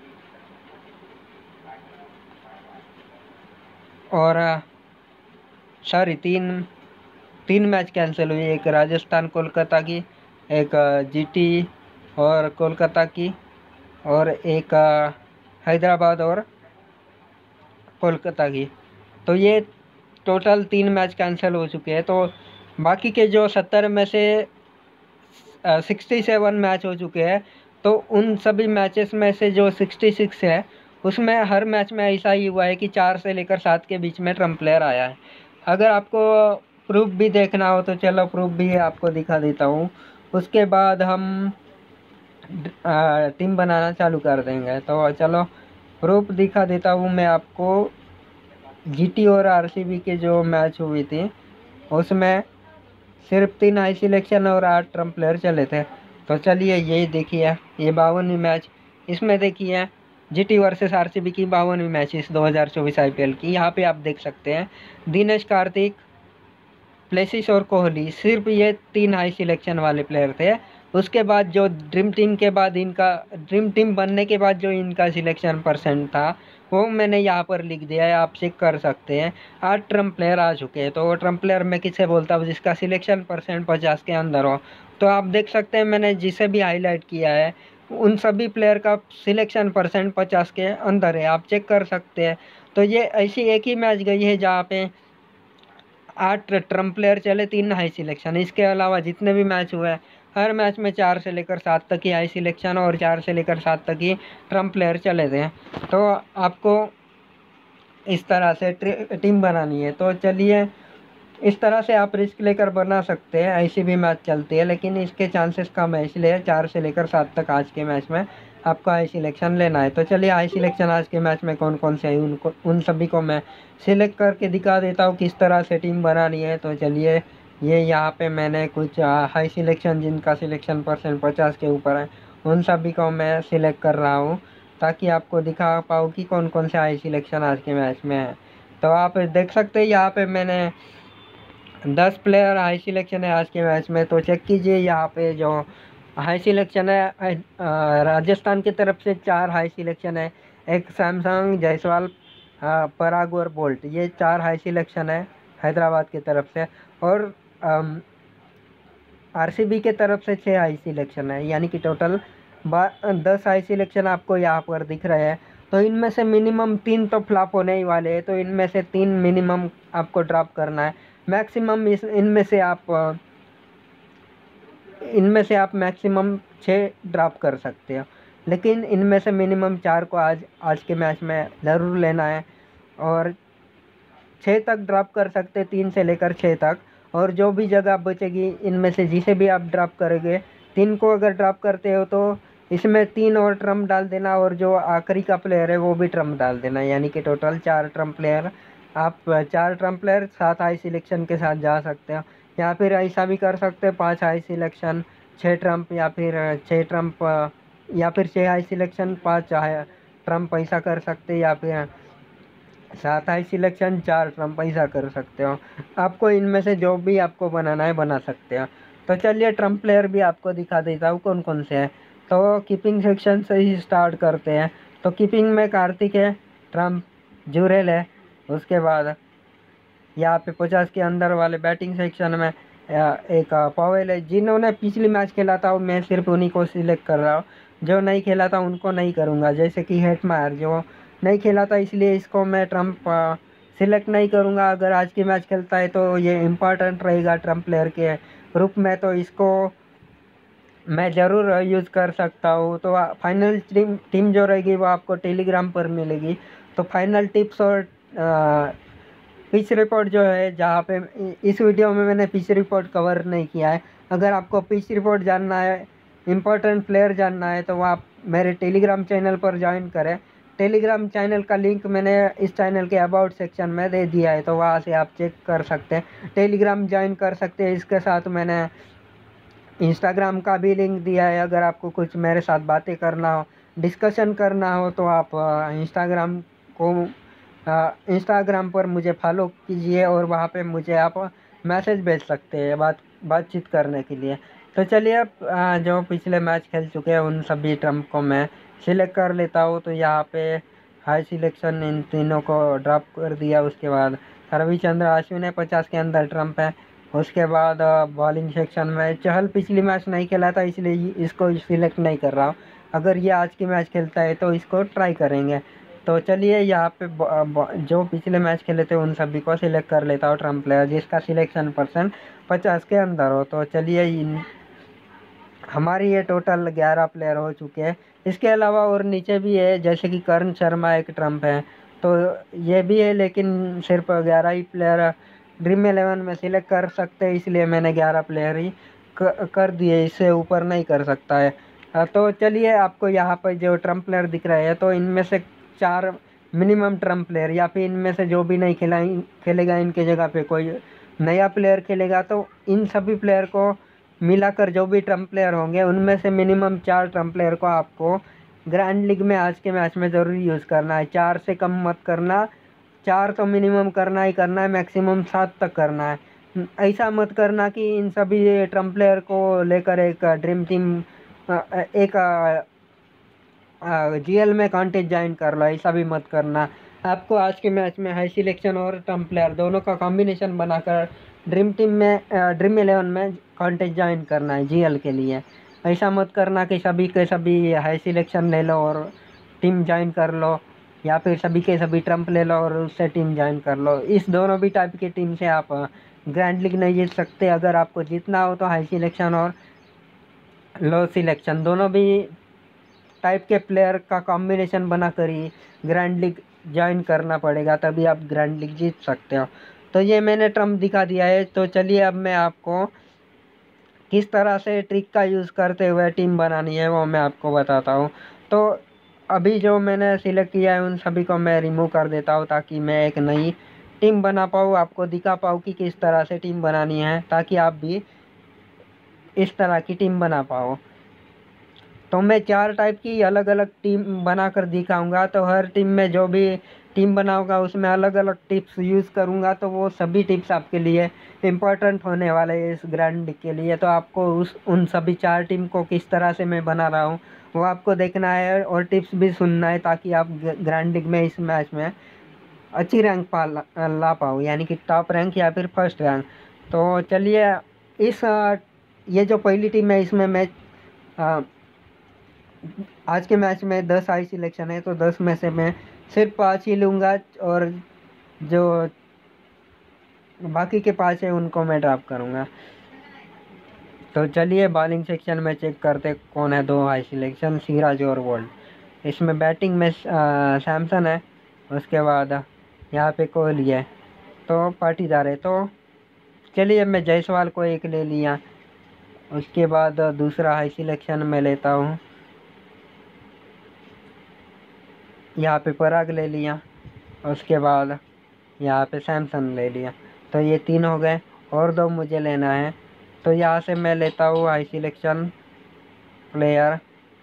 और सॉरी तीन तीन मैच कैंसिल हुई, एक राजस्थान कोलकाता की, एक जीटी और कोलकाता की, और एक हैदराबाद और कोलकाता की। तो ये टोटल तीन मैच कैंसिल हो चुके हैं। तो बाकी के जो सत्तर में से सिक्सटी सेवन मैच हो चुके हैं, तो उन सभी मैचेस में से जो सिक्सटी सिक्स है उसमें हर मैच में ऐसा ही हुआ है कि चार से लेकर सात के बीच में ट्रम्प प्लेयर आया है। अगर आपको प्रूफ भी देखना हो तो चलो प्रूफ भी आपको दिखा देता हूँ, उसके बाद हम टीम बनाना चालू कर देंगे। तो चलो प्रूफ दिखा देता हूँ मैं आपको। जीटी और आरसीबी के जो मैच हुई थी उसमें सिर्फ तीन हाई सिलेक्शन और आठ ट्रम्प प्लेयर चले थे। तो चलिए ये देखिए, ये बावनवीं मैच, इसमें देखिए जीटी वर्सेस आरसीबी की बावनवीं मैच इस दो हज़ार चौबीस आईपीएल की। यहाँ पे आप देख सकते हैं दिनेश कार्तिक, प्लेसिस और कोहली, सिर्फ ये तीन हाई सिलेक्शन वाले प्लेयर थे। उसके बाद जो ड्रीम टीम के बाद इनका ड्रीम टीम बनने के बाद जो इनका सिलेक्शन परसेंट था वो मैंने यहाँ पर लिख दिया है, आप चेक कर सकते हैं। आठ ट्रम्प प्लेयर आ चुके हैं। तो ट्रम्प प्लेयर मैं किसे बोलता हूँ, जिसका सिलेक्शन परसेंट पचास के अंदर हो। तो आप देख सकते हैं मैंने जिसे भी हाईलाइट किया है उन सभी प्लेयर का सिलेक्शन परसेंट पचास के अंदर है, आप चेक कर सकते हैं। तो ये ऐसी एक ही मैच गई है जहाँ पे आठ ट्रम्प प्लेयर चले, तीन हाई सिलेक्शन। इसके अलावा जितने भी मैच हुए हैं हर मैच में चार से लेकर सात तक ही हाई सिलेक्शन और चार से लेकर सात तक ही ट्रम्प प्लेयर चले थे। तो आपको इस तरह से टीम बनानी है। तो चलिए, इस तरह से आप रिस्क लेकर बना सकते हैं। ऐसी भी मैच चलती है लेकिन इसके चांसेस कम है, इसलिए चार से लेकर सात तक आज के मैच में आपको हाई सिलेक्शन लेना है। तो चलिए, हाई सिलेक्शन आज के मैच में कौन कौन से हैं उनको उन सभी को मैं सिलेक्ट करके दिखा देता हूँ किस तरह से टीम बनानी है। तो चलिए, ये यहाँ पे मैंने कुछ हाई सिलेक्शन जिनका सिलेक्शन परसेंट पचास के ऊपर है उन सभी को मैं सिलेक्ट कर रहा हूँ, ताकि आपको दिखा पाऊँ कि कौन कौन से हाई सिलेक्शन आज के मैच में है। तो आप देख सकते हैं यहाँ पे मैंने दस प्लेयर हाई सिलेक्शन है आज के मैच में। तो चेक कीजिए यहाँ पे जो हाई सिलेक्शन है, राजस्थान की तरफ से चार हाई सिलेक्शन है, एक सैमसंग, जायसवाल, पराग और बोल्ट, ये चार हाई सिलेक्शन है हैदराबाद की तरफ से। और आरसीबी के तरफ से छः हाई सिलेक्शन है, यानी कि टोटल दस हाई सिलेक्शन आपको यहाँ पर दिख रहे हैं। तो इनमें से मिनिमम तीन तो फ्लॉप होने ही वाले हैं, तो इनमें से तीन मिनिमम आपको ड्रॉप करना है। मैक्सिमम इस इनमें से आप इनमें से आप मैक्सिमम छः ड्रॉप कर सकते हो, लेकिन इनमें से मिनिमम चार को आज आज के मैच में ज़रूर लेना है। और छः तक ड्रॉप कर सकते, तीन से लेकर छः तक। और जो भी जगह बचेगी इनमें से जिसे भी आप ड्रॉप करोगे, तीन को अगर ड्रॉप करते हो तो इसमें तीन और ट्रम्प डाल देना, और जो आखिरी का प्लेयर है वो भी ट्रम्प डाल देना, यानी कि टोटल चार ट्रम्प प्लेयर। आप चार ट्रम्प प्लेयर सात हाई सिलेक्शन के साथ जा सकते हो, या फिर ऐसा भी कर सकते हैं पाँच हाई सिलेक्शन छः ट्रम्प, या फिर छः ट्रम्प या फिर छः हाई सिलेक्शन पाँच ट्रम्प ऐसा कर सकते हैं, या फिर सात हाई सिलेक्शन चार ट्रम्प ऐसा कर सकते हो। आपको इनमें से जो भी आपको बनाना है बना सकते हो। तो चलिए, ट्रम्प प्लेयर भी आपको दिखा देता हूँ कौन कौन से हैं। तो कीपिंग सेक्शन से ही स्टार्ट करते हैं। तो कीपिंग में कार्तिक है, ट्रम्प, जुरेल है। उसके बाद यहाँ पे पचास के अंदर वाले बैटिंग सेक्शन में एक पवेल है। जिन्होंने पिछली मैच खेला था मैं सिर्फ उन्हीं को सिलेक्ट कर रहा हूँ, जो नहीं खेला था उनको नहीं करूँगा। जैसे कि हेटमायर जो नहीं खेला था, इसलिए इसको मैं ट्रम्प सिलेक्ट नहीं करूँगा। अगर आज की मैच खेलता है तो ये इम्पॉर्टेंट रहेगा ट्रम्प प्लेयर के रूप में, तो इसको मैं ज़रूर यूज़ कर सकता हूँ। तो फाइनल टीम टीम जो रहेगी वो आपको टेलीग्राम पर मिलेगी। तो फाइनल टिप्स और पिच रिपोर्ट जो है, जहाँ पे इस वीडियो में मैंने पिच रिपोर्ट कवर नहीं किया है। अगर आपको पिच रिपोर्ट जानना है, इम्पोर्टेंट प्लेयर जानना है, तो आप मेरे टेलीग्राम चैनल पर ज्वाइन करें। टेलीग्राम चैनल का लिंक मैंने इस चैनल के अबाउट सेक्शन में दे दिया है, तो वहाँ से आप चेक कर सकते हैं, टेलीग्राम ज्वाइन कर सकते हैं। इसके साथ मैंने इंस्टाग्राम का भी लिंक दिया है। अगर आपको कुछ मेरे साथ बातें करना हो, डिस्कशन करना हो, तो आप इंस्टाग्राम को इंस्टाग्राम पर मुझे फॉलो कीजिए और वहाँ पे मुझे आप मैसेज भेज सकते हैं बात बातचीत करने के लिए। तो चलिए, अब जो पिछले मैच खेल चुके हैं उन सभी ट्रम्प को मैं सिलेक्ट कर लेता हूँ। तो यहाँ पे हाई सिलेक्शन इन तीनों को ड्रॉप कर दिया। उसके बाद रविचंद्र अश्विन है, पचास के अंदर ट्रम्प है। उसके बाद बॉलिंग सेक्शन में चहल पिछली मैच नहीं खेला था, इसलिए इसको सिलेक्ट नहीं कर रहा हूँ। अगर ये आज की मैच खेलता है तो इसको ट्राई करेंगे। तो चलिए, यहाँ पे जो पिछले मैच खेले थे उन सभी को सिलेक्ट कर लेता हूँ ट्रम्प प्लेयर, जिसका सिलेक्शन परसेंट पचास के अंदर हो। तो चलिए, इन हमारी ये टोटल ग्यारह प्लेयर हो चुके हैं। इसके अलावा और नीचे भी है, जैसे कि करण शर्मा एक ट्रम्प है, तो ये भी है, लेकिन सिर्फ ग्यारह ही प्लेयर ड्रीम इलेवन में सिलेक्ट कर सकते हैं, इसलिए मैंने ग्यारह प्लेयर ही कर दिए, इससे ऊपर नहीं कर सकता है। तो चलिए, आपको यहाँ पर जो ट्रम्प प्लेयर दिख रहे हैं, तो इनमें से चार मिनिमम ट्रम्प प्लेयर, या फिर इनमें से जो भी नहीं खेला खेलेगा इनके जगह पे कोई नया प्लेयर खेलेगा, तो इन सभी प्लेयर को मिलाकर जो भी ट्रम्प प्लेयर होंगे उनमें से मिनिमम चार ट्रम्प प्लेयर को आपको ग्रैंड लीग में आज के मैच में ज़रूर यूज़ करना है। चार से कम मत करना, चार तो मिनिमम करना ही करना है, मैक्सिमम सात तक करना है। ऐसा मत करना कि इन सभी ट्रम्प प्लेयर को लेकर एक ड्रीम टीम एक जीएल में कॉन्टेस्ट ज्वाइन कर लो, ऐसा भी मत करना। आपको आज के मैच में हाई सिलेक्शन और टर्म प्लेयर दोनों का कॉम्बिनेशन बनाकर ड्रीम टीम में ड्रीम इलेवन में कॉन्टेस्ट ज्वाइन करना है जीएल के लिए। ऐसा मत करना कि सभी के सभी हाई सिलेक्शन ले लो और टीम ज्वाइन कर लो, या फिर सभी के सभी ट्रम्प ले लो और उससे टीम ज्वाइन कर लो। इस दोनों भी टाइप की टीम से आप ग्रैंड लीग नहीं जीत सकते। अगर आपको जीतना हो तो हाई सिलेक्शन और लो सिलेक्शन दोनों भी टाइप के प्लेयर का कॉम्बिनेशन बनाकर ही ग्रैंड लीग ज्वाइन करना पड़ेगा, तभी आप ग्रैंड लीग जीत सकते हो। तो ये मैंने ट्रम्प दिखा दिया है। तो चलिए अब मैं आपको किस तरह से ट्रिक का यूज़ करते हुए टीम बनानी है वो मैं आपको बताता हूँ। तो अभी जो मैंने सिलेक्ट किया है उन सभी को मैं रिमूव कर देता हूँ, ताकि मैं एक नई टीम बना पाऊँ, आपको दिखा पाऊँ कि किस तरह से टीम बनानी है, ताकि आप भी इस तरह की टीम बना पाओ। तो मैं चार टाइप की अलग अलग टीम बनाकर दिखाऊंगा। तो हर टीम में जो भी टीम बनाऊंगा उसमें अलग अलग टिप्स यूज़ करूंगा। तो वो सभी टिप्स आपके लिए इम्पोर्टेंट होने वाले हैं इस ग्रैंड लीग के लिए। तो आपको उस उन सभी चार टीम को किस तरह से मैं बना रहा हूँ वो आपको देखना है और टिप्स भी सुनना है, ताकि आप ग्रैंड लीग में इस मैच में अच्छी रैंक पा ला, ला पाओ, यानी कि टॉप रैंक या फिर फर्स्ट रैंक। तो चलिए इस ये जो पहली टीम है इसमें मैं आज के मैच में दस आई सिलेक्शन है, तो दस में से मैं सिर्फ पाँच ही लूँगा और जो बाकी के पाँच है उनको मैं ड्रॉप करूँगा। तो चलिए बॉलिंग सेक्शन में चेक करते कौन है दो हाई सिलेक्शन, सिराज और वोल्ट। इसमें बैटिंग में सैमसन है, उसके बाद यहाँ पे कोहली है, तो पाटीदार है। तो चलिए मैं जायसवाल को एक ले लिया। उसके बाद दूसरा हाई सिलेक्शन में लेता हूँ, यहाँ पे पराग ले लिया। उसके बाद यहाँ पे सैमसन ले लिया। तो ये तीन हो गए और दो मुझे लेना है। तो यहाँ से मैं लेता हूँ हाई सिलेक्शन प्लेयर,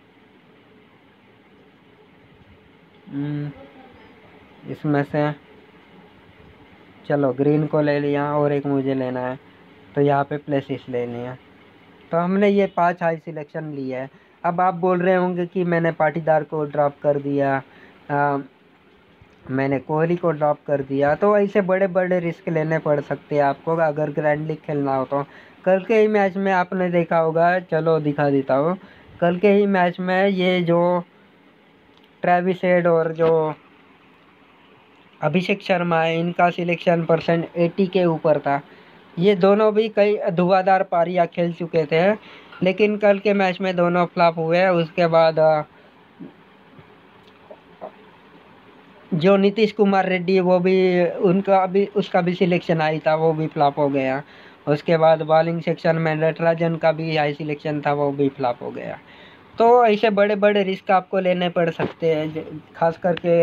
इसमें से चलो ग्रीन को ले लिया और एक मुझे लेना है, तो यहाँ पे प्लेसिस ले लिया। तो हमने ये पांच हाई सिलेक्शन लिए है। अब आप बोल रहे होंगे कि मैंने पाटीदार को ड्रॉप कर दिया, आ, मैंने कोहली को ड्रॉप कर दिया। तो ऐसे बड़े बड़े रिस्क लेने पड़ सकते हैं आपको अगर ग्रैंड लीग खेलना हो। तो कल के ही मैच में आपने देखा होगा, चलो दिखा देता हूँ। कल के ही मैच में ये जो ट्रेविस हेड और जो अभिषेक शर्मा है इनका सिलेक्शन परसेंट अस्सी के ऊपर था। ये दोनों भी कई धुआंधार पारियां खेल चुके थे, लेकिन कल के मैच में दोनों फ्लॉप हुए। उसके बाद जो नीतीश कुमार रेड्डी वो भी उनका भी उसका भी सिलेक्शन आई था, वो भी फ्लॉप हो गया। उसके बाद बॉलिंग सेक्शन में नटराजन का भी हाई सिलेक्शन था, वो भी फ्लॉप हो गया। तो ऐसे बड़े बड़े रिस्क आपको लेने पड़ सकते हैं, खास करके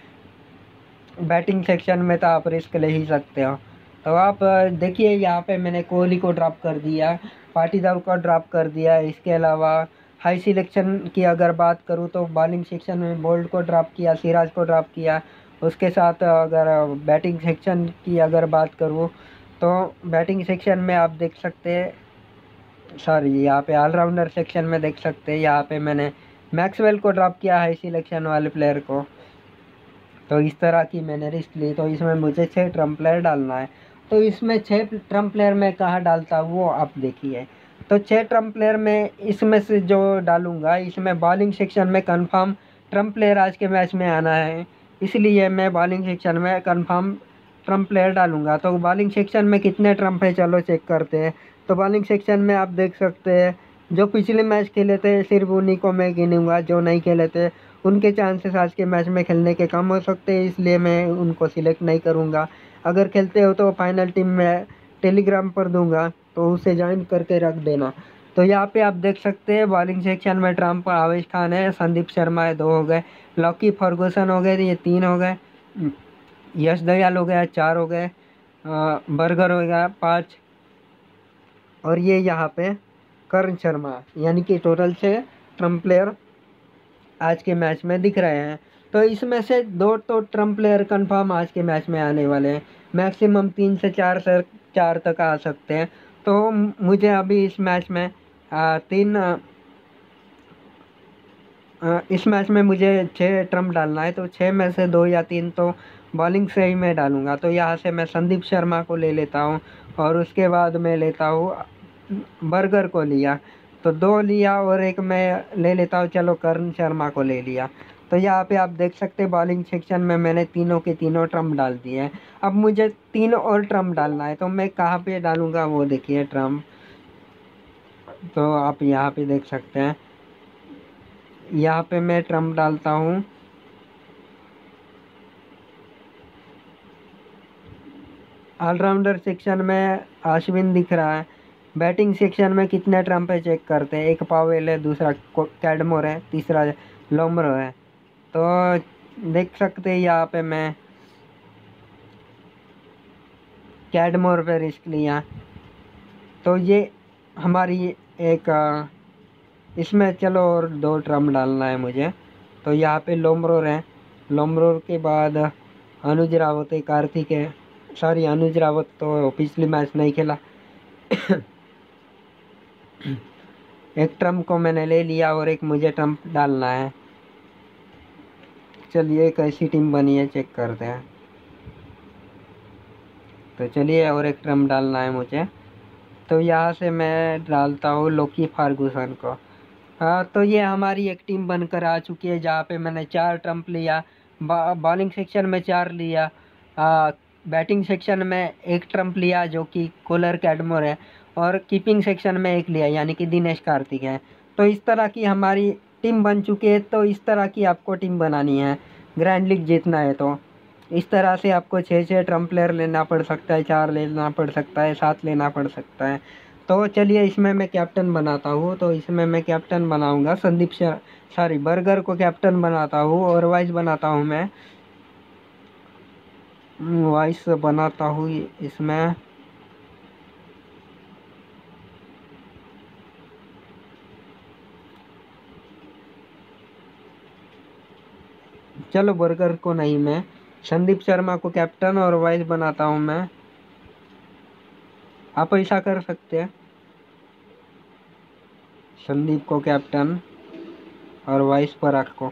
बैटिंग सेक्शन में तो आप रिस्क ले ही सकते हो। तो आप देखिए यहाँ पे मैंने कोहली को ड्रॉप कर दिया, पाटीदार को ड्रॉप कर दिया। इसके अलावा हाई सिलेक्शन की अगर बात करूँ तो बॉलिंग सेक्शन में बोल्ट को ड्रॉप किया, सिराज को ड्रॉप किया। उसके साथ अगर बैटिंग सेक्शन की अगर बात करूँ तो बैटिंग सेक्शन में आप देख सकते हैं, सॉरी यहाँ पे ऑलराउंडर सेक्शन में देख सकते हैं, यहाँ पे मैंने मैक्सवेल को ड्रॉप किया हाई सिलेक्शन वाले प्लेयर को। तो इस तरह की मैंने रिस्क ली। तो इसमें मुझे छः ट्रम्प प्लेयर डालना है। तो इसमें छः ट्रम्प प्लेयर मैं कहाँ डालता हूँ वो आप देखिए। तो छः ट्रम्प प्लेयर में इसमें से जो डालूंगा, इसमें बॉलिंग सेक्शन में कंफर्म ट्रम्प प्लेयर आज के मैच में आना है, इसलिए मैं बॉलिंग सेक्शन में कंफर्म ट्रम्प प्लेयर डालूंगा। तो बॉलिंग सेक्शन में कितने ट्रम्प है चलो चेक करते हैं। तो बॉलिंग सेक्शन में आप देख सकते हैं जो पिछले मैच खेले थे सिर्फ उन्हीं को मैं गिनूंगा, जो नहीं खेले थे उनके चांसेस आज के मैच में खेलने के कम हो सकते हैं, इसलिए मैं उनको सिलेक्ट नहीं करूंगा। अगर खेलते हो तो फाइनल टीम में टेलीग्राम पर दूंगा, तो उसे ज्वाइन करके रख देना। तो यहाँ पे आप देख सकते हैं बॉलिंग सेक्शन में ट्रम्प आवेश खान है, संदीप शर्मा है, दो हो गए, लॉकी फर्गूसन हो गए, ये तीन हो गए, यश दयाल हो गया, चार हो गए, बर्गर हो गया, पाँच, और ये यहाँ पे कर्ण शर्मा, यानी कि टोटल छः ट्रम्प प्लेयर आज के मैच में दिख रहे हैं। तो इसमें से दो तो ट्रम्प प्लेयर कंफर्म आज के मैच में आने वाले हैं, मैक्सिमम तीन से चार से चार तक आ सकते हैं। तो मुझे अभी इस मैच में आ, तीन अ, इस मैच में मुझे छः ट्रम्प डालना है, तो छः में से दो या तीन तो बॉलिंग से ही मैं डालूँगा। तो यहाँ से मैं संदीप शर्मा को ले लेता हूँ और उसके बाद मैं लेता हूँ बर्गर को लिया, तो दो लिया और एक मैं ले लेता हूँ, चलो कर्ण शर्मा को ले लिया। तो यहाँ पे आप देख सकते हैं बॉलिंग सेक्शन में मैंने तीनों के तीनों ट्रम्प डाल दिए हैं। अब मुझे तीन और ट्रम्प डालना है, तो मैं कहाँ पे डालूँगा वो देखिए ट्रम्प। तो आप यहाँ पे देख सकते हैं, यहाँ पे मैं ट्रम्प डालता हूँ ऑलराउंडर सेक्शन में अश्विन दिख रहा है। बैटिंग सेक्शन में कितने ट्रम्प है चेक करते हैं। एक पावेल है, दूसरा कैडमोर है, तीसरा लोमरो है। तो देख सकते हैं यहाँ पे मैं कैडमोर पे रिस्क लिया। तो ये हमारी एक इसमें चलो और दो ट्रम्प डालना है मुझे। तो यहाँ पे लोमरोर है, लोमरोर के बाद अनुज रावत है, कार्तिक है, सॉरी अनुज रावत तो पिछली मैच नहीं खेला। एक ट्रम्प को मैंने ले लिया और एक मुझे ट्रम्प डालना है। चलिए कैसी टीम बनी है चेक करते हैं। तो चलिए और एक ट्रम्प डालना है मुझे। तो यहाँ से मैं डालता हूँ लोकी फार्गूसन को। हाँ, तो ये हमारी एक टीम बनकर आ चुकी है, जहाँ पे मैंने चार ट्रम्प लिया, बॉलिंग सेक्शन में चार लिया, आ, बैटिंग सेक्शन में एक ट्रम्प लिया जो कि कोलर कैडमोर है, और कीपिंग सेक्शन में एक लिया यानी कि दिनेश कार्तिक है। तो इस तरह की हमारी टीम बन चुकी है। तो इस तरह की आपको टीम बनानी है, ग्रैंड लीग जीतना है। तो इस तरह से आपको छः छः ट्रम्प प्लेयर लेना पड़ सकता है, चार लेना पड़ सकता है, सात लेना पड़ सकता है। तो चलिए इसमें मैं कैप्टन बनाता हूँ। तो इसमें मैं कैप्टन बनाऊंगा संदीप सॉरी बर्गर को कैप्टन बनाता हूँ, और वाइस बनाता हूँ मैं वाइस बनाता हूँ इसमें चलो बर्गर को नहीं, मैं संदीप शर्मा को कैप्टन और वाइस बनाता हूँ मैं। आप ऐसा कर सकते हैं, संदीप को कैप्टन और वाइस पराग को।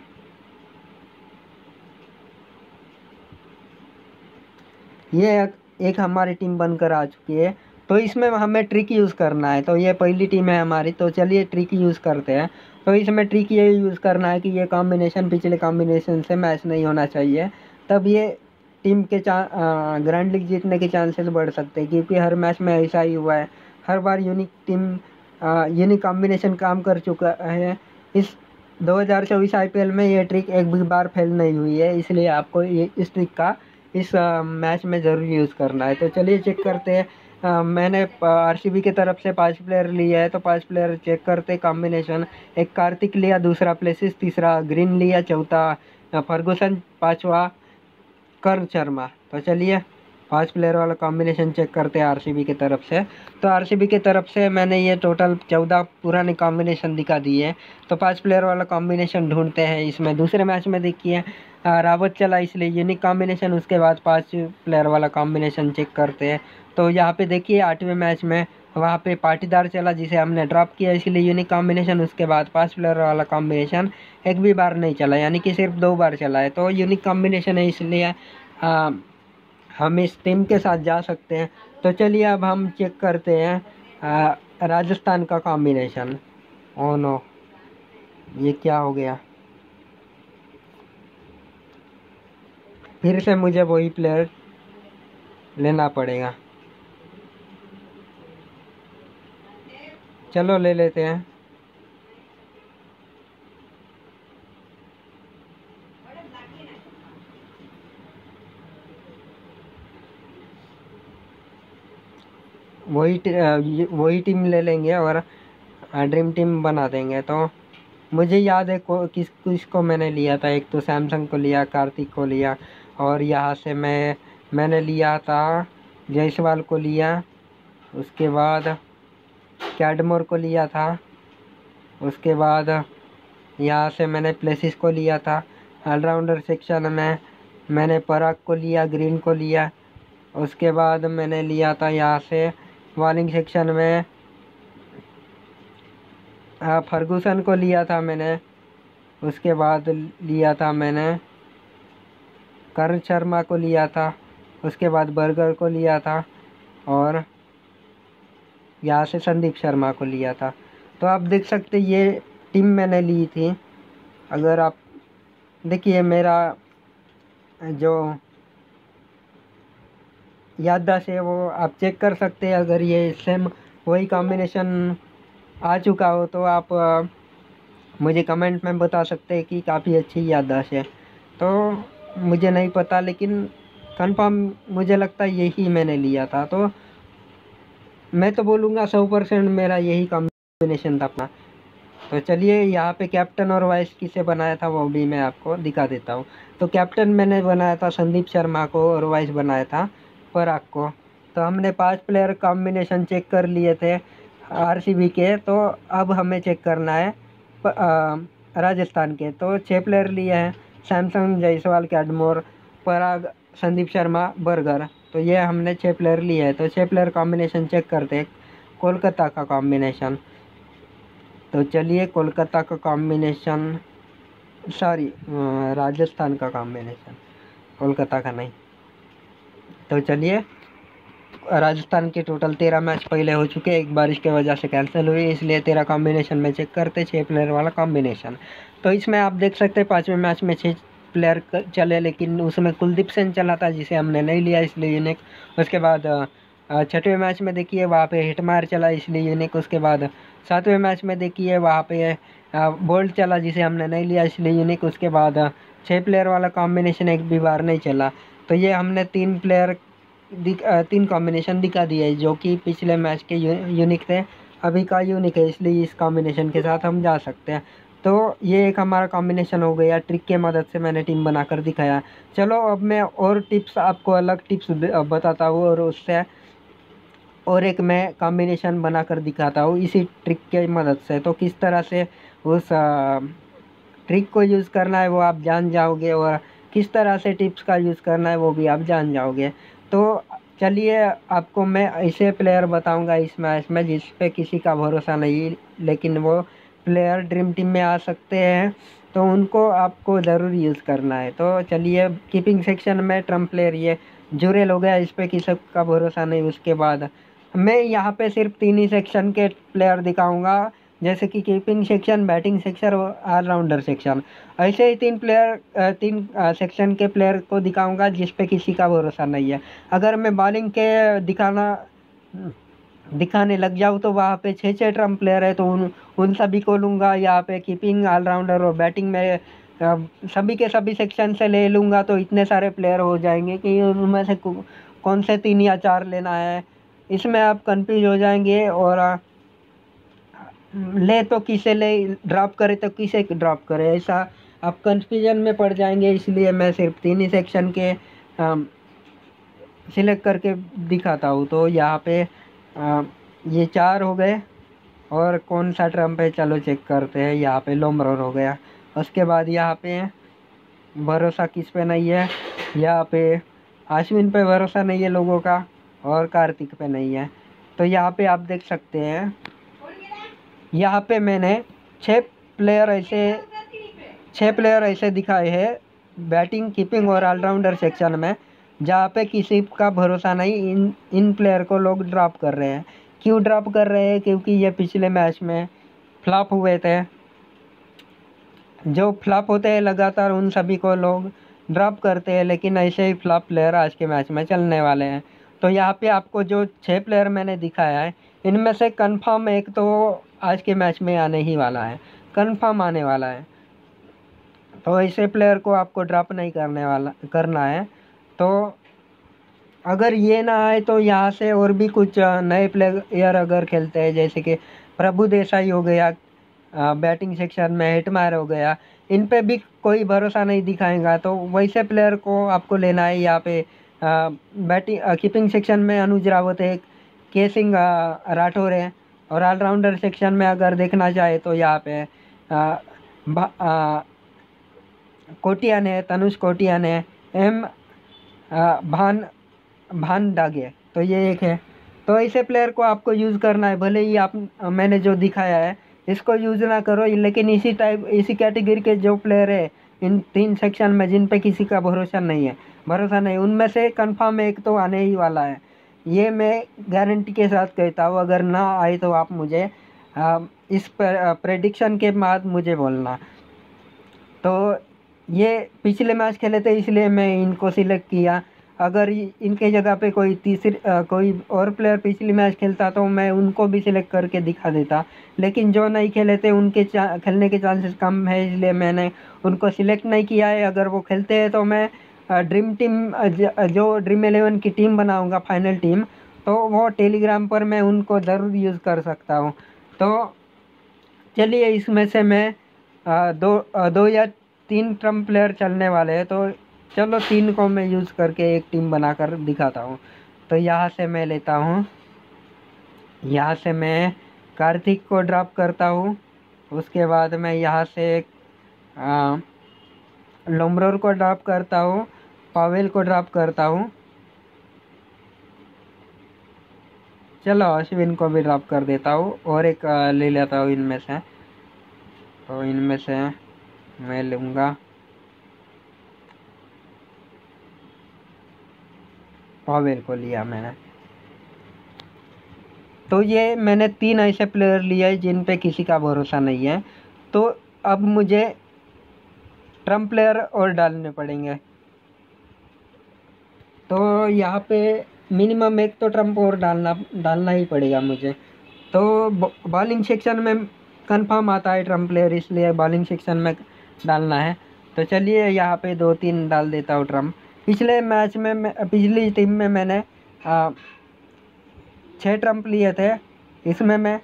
ये एक, एक हमारी टीम बनकर आ चुकी है। तो इसमें हमें ट्रिक यूज़ करना है। तो ये पहली टीम है हमारी, तो चलिए ट्रिक यूज़ करते हैं। तो इसमें ट्रिक ये यूज़ करना है कि ये कॉम्बिनेशन पिछले कॉम्बिनेशन से मैच नहीं होना चाहिए, तब ये टीम के चा ग्रैंड लीग जीतने के चांसेस बढ़ सकते हैं, क्योंकि हर मैच में ऐसा ही हुआ है। हर बार यूनिक टीम यूनिक कॉम्बिनेशन काम कर चुका है। इस दो हज़ार चौबीस आई पी एल में ये ट्रिक एक भी बार फेल नहीं हुई है, इसलिए आपको ये इस ट्रिक का इस मैच में ज़रूर यूज़ करना है। तो चलिए चेक करते हैं। आ, मैंने आर सी बी की तरफ से पांच प्लेयर लिए है, तो पांच प्लेयर चेक करते कॉम्बिनेशन। एक कार्तिक लिया, दूसरा प्लेसिस, तीसरा ग्रीन लिया, चौथा फर्गूसन, पांचवा कर्ण शर्मा। तो चलिए पांच प्लेयर वाला कॉम्बिनेशन चेक करते हैं आर सी बी की तरफ से। तो आर सी बी की तरफ से मैंने ये टोटल चौदह पुराने कॉम्बिनेशन दिखा दिए हैं। तो पांच प्लेयर वाला कॉम्बिनेशन ढूंढते हैं। इसमें दूसरे मैच में देखिए रावत चला, इसलिए यूनिक कॉम्बिनेशन, उसके बाद पांच प्लेयर वाला कॉम्बिनेशन चेक करते हैं। तो यहाँ पे देखिए आठवें मैच में वहाँ पे पाटीदार चला, जिसे हमने ड्रॉप किया, इसलिए यूनिक कॉम्बिनेशन, उसके बाद पांच प्लेयर वाला कॉम्बिनेशन एक भी बार नहीं चला, यानी कि सिर्फ दो बार चला है। तो यूनिक कॉम्बिनेशन है, इसलिए आ, हम इस टीम के साथ जा सकते हैं। तो चलिए अब हम चेक करते हैं आ, राजस्थान का कॉम्बिनेशन। ओ नो, ये क्या हो गया। फिर से मुझे वही प्लेयर लेना पड़ेगा। चलो ले लेते हैं। वही वही टीम ले लेंगे और ड्रीम टीम बना देंगे। तो मुझे याद है को किस किसको मैंने लिया था। एक तो सैमसंग को लिया, कार्तिक को लिया, और यहाँ से मैं मैंने लिया था जायसवाल को लिया, उसके बाद कैडमोर को लिया था, उसके बाद यहाँ से मैंने प्लेसिस को लिया था। ऑलराउंडर सेक्शन में मैंने पराग को लिया, ग्रीन को लिया, उसके बाद मैंने लिया था यहाँ से बॉलिंग सेक्शन में फर्गूसन को लिया था मैंने, उसके बाद लिया था मैंने करण शर्मा को लिया था, उसके बाद बर्गर को लिया था और यहाँ से संदीप शर्मा को लिया था। तो आप देख सकते ये टीम मैंने ली थी। अगर आप देखिए मेरा जो याददाश्त है वो आप चेक कर सकते हैं। अगर ये सेम वही कॉम्बिनेशन आ चुका हो तो आप आ, मुझे कमेंट में बता सकते हैं कि काफ़ी अच्छी याददाश्त है। तो मुझे नहीं पता, लेकिन कंफर्म मुझे लगता है यही मैंने लिया था। तो मैं तो बोलूँगा सौ परसेंट मेरा यही कॉम्बिनेशन था अपना। तो चलिए यहाँ पे कैप्टन और वाइस किसे बनाया था वो भी मैं आपको दिखा देता हूँ। तो कैप्टन मैंने बनाया था संदीप शर्मा को और वाइस बनाया था पराग को। तो हमने पांच प्लेयर कॉम्बिनेशन चेक कर लिए थे आरसीबी के। तो अब हमें चेक करना है प, आ, राजस्थान के। तो छः प्लेयर लिए हैं, सैमसन, जायसवाल, कैडमोर, पराग, संदीप शर्मा, बर्गर। तो ये हमने छः प्लेयर लिए हैं। तो छः प्लेयर कॉम्बिनेशन चेक करते हैं। कोलकाता का कॉम्बिनेशन, तो चलिए कोलकाता का कॉम्बिनेशन, सॉरी राजस्थान का कॉम्बिनेशन, कोलकाता का नहीं। तो चलिए राजस्थान के टोटल तेरह मैच पहले हो चुके हैं, एक बारिश की वजह से कैंसिल हुई, इसलिए तेरह कॉम्बिनेशन में चेक करते छः प्लेयर वाला कॉम्बिनेशन। तो इसमें आप देख सकते हैं पाँचवें मैच में छः प्लेयर चले, लेकिन उसमें कुलदीप सेन चला था जिसे हमने नहीं लिया इसलिए यूनिक। उसके बाद छठवें मैच में देखिए वहाँ पे हिटमार चला इसलिए यूनिक। उसके बाद सातवें मैच में देखिए वहाँ पे बोल्ट चला जिसे हमने नहीं लिया इसलिए यूनिक। उसके बाद छः प्लेयर वाला कॉम्बिनेशन एक भी बार नहीं चला। तो ये हमने तीन प्लेयर दिख तीन कॉम्बिनेशन दिखा दिए है जो कि पिछले मैच के यू, यूनिक थे, अभी का यूनिक है, इसलिए इस कॉम्बिनेशन के साथ हम जा सकते हैं। तो ये एक हमारा कॉम्बिनेशन हो गया, ट्रिक के मदद से मैंने टीम बनाकर दिखाया। चलो अब मैं और टिप्स आपको अलग टिप्स बताता हूँ और उससे और एक मैं कॉम्बिनेशन बनाकर दिखाता हूँ इसी ट्रिक के मदद से। तो किस तरह से उस ट्रिक को यूज़ करना है वो आप जान जाओगे और किस तरह से टिप्स का यूज़ करना है वो भी आप जान जाओगे। तो चलिए आपको मैं ऐसे प्लेयर बताऊंगा इस मैच में जिस पे किसी का भरोसा नहीं, लेकिन वो प्लेयर ड्रीम टीम में आ सकते हैं, तो उनको आपको ज़रूर यूज़ करना है। तो चलिए कीपिंग सेक्शन में ट्रम्प प्लेयर ये जुरेल हो गया, इस पर किसी का भरोसा नहीं। उसके बाद मैं यहाँ पे सिर्फ तीन ही सेक्शन के प्लेयर दिखाऊंगा, जैसे कि कीपिंग सेक्शन, बैटिंग सेक्शन और ऑलराउंडर सेक्शन। ऐसे ही तीन प्लेयर तीन सेक्शन के प्लेयर को दिखाऊंगा जिस पे किसी का भरोसा नहीं है। अगर मैं बॉलिंग के दिखाना दिखाने लग जाऊँ तो वहाँ पे छः छः ट्रम्प प्लेयर है, तो उन उन सभी को लूँगा। यहाँ पे कीपिंग, ऑलराउंडर और बैटिंग में सभी के सभी सेक्शन से ले लूँगा, तो इतने सारे प्लेयर हो जाएंगे कि उनमें से कौन से तीन या चार लेना है, इसमें आप कंफ्यूज हो जाएंगे। और ले तो किसे ले, ड्रॉप करे तो किसे ड्रॉप करे, ऐसा आप कंफ्यूजन में पड़ जाएंगे। इसलिए मैं सिर्फ तीन ही सेक्शन के सिलेक्ट करके दिखाता हूँ। तो यहाँ पे आ, ये चार हो गए और कौन सा ट्रम्प है चलो चेक करते हैं। यहाँ पे लोमरोर हो गया। उसके बाद यहाँ पे भरोसा किस पे नहीं है, यहाँ पे अश्विन पे भरोसा नहीं है लोगों का और कार्तिक पे नहीं है। तो यहाँ पे आप देख सकते हैं यहाँ पे मैंने छः प्लेयर ऐसे छः प्लेयर ऐसे दिखाए हैं बैटिंग, कीपिंग और ऑलराउंडर सेक्शन में, जहाँ पे किसी का भरोसा नहीं। इन इन प्लेयर को लोग ड्रॉप कर रहे हैं। क्यों ड्रॉप कर रहे हैं? क्योंकि ये पिछले मैच में फ्लॉप हुए थे। जो फ्लॉप होते हैं लगातार उन सभी को लोग ड्रॉप करते हैं, लेकिन ऐसे ही फ्लॉप प्लेयर आज के मैच में चलने वाले हैं। तो यहाँ पे आपको जो छः प्लेयर मैंने दिखाया है इनमें से कंफर्म एक तो आज के मैच में आने ही वाला है, कंफर्म आने वाला है। तो ऐसे प्लेयर को आपको ड्रॉप नहीं करने वाला करना है। तो अगर ये ना आए तो यहाँ से और भी कुछ नए प्लेयर अगर खेलते हैं, जैसे कि प्रभु देसाई हो गया बैटिंग सेक्शन में, हिटमार हो गया, इन पे भी कोई भरोसा नहीं दिखाएगा। तो वैसे प्लेयर को आपको लेना है। यहाँ पे बैटिंग कीपिंग सेक्शन में अनुज रावत है, के सिंह राठौर है, और ऑलराउंडर सेक्शन में अगर देखना चाहे तो यहाँ पे आ, आ, कोटियान है, तनुष कोटियान है, एम आ, भान भान डागे। तो ये एक है। तो ऐसे प्लेयर को आपको यूज़ करना है। भले ही आप मैंने जो दिखाया है इसको यूज़ ना करो। लेकिन इसी टाइप इसी कैटेगरी के जो प्लेयर है इन तीन सेक्शन में, जिन पे किसी का भरोसा नहीं है भरोसा नहीं उनमें से कंफर्म एक तो आने ही वाला है। ये मैं गारंटी के साथ कहता हूँ। अगर ना आए तो आप मुझे आ, इस प्रेडिक्शन के बाद मुझे बोलना। तो ये पिछले मैच खेले थे इसलिए मैं इनको सिलेक्ट किया। अगर इनके जगह पे कोई तीसरी कोई और प्लेयर पिछली मैच खेलता तो मैं उनको भी सिलेक्ट करके दिखा देता। लेकिन जो नहीं खेले थे उनके खेलने के चांसेस कम है, इसलिए मैंने उनको सिलेक्ट नहीं किया है। अगर वो खेलते हैं तो मैं ड्रीम टीम जो ड्रीम इलेवन की टीम बनाऊंगा फाइनल टीम, तो वो टेलीग्राम पर मैं उनको ज़रूर यूज़ कर सकता हूँ। तो चलिए इसमें से मैं आ, दो आ, दो या तीन ट्रम्प प्लेयर चलने वाले हैं, तो चलो तीन को मैं यूज़ करके एक टीम बनाकर दिखाता हूँ। तो यहाँ से मैं लेता हूँ, यहाँ से मैं कार्तिक को ड्रॉप करता हूँ। उसके बाद मैं यहाँ से लोमरोर को ड्रॉप करता हूँ, पावेल को ड्रॉप करता हूँ। चलो अश्विन को भी ड्रॉप कर देता हूँ और एक ले लेता हूँ इनमें से। तो इनमें से मैं लूँगा पावेल को, लिया मैंने। तो ये मैंने तीन ऐसे प्लेयर लिए जिन पे किसी का भरोसा नहीं है। तो अब मुझे ट्रम्प प्लेयर और डालने पड़ेंगे। तो यहाँ पे मिनिमम एक तो ट्रम्प और डालना डालना ही पड़ेगा मुझे। तो बॉलिंग सेक्शन में कंफर्म आता है ट्रम्प प्लेयर, इसलिए बॉलिंग सेक्शन में डालना है। तो चलिए यहाँ पे दो तीन डाल देता हूँ ट्रम्प। पिछले मैच में मैं पिछली टीम में मैंने आ, छः ट्रम्प लिए थे, इसमें मैं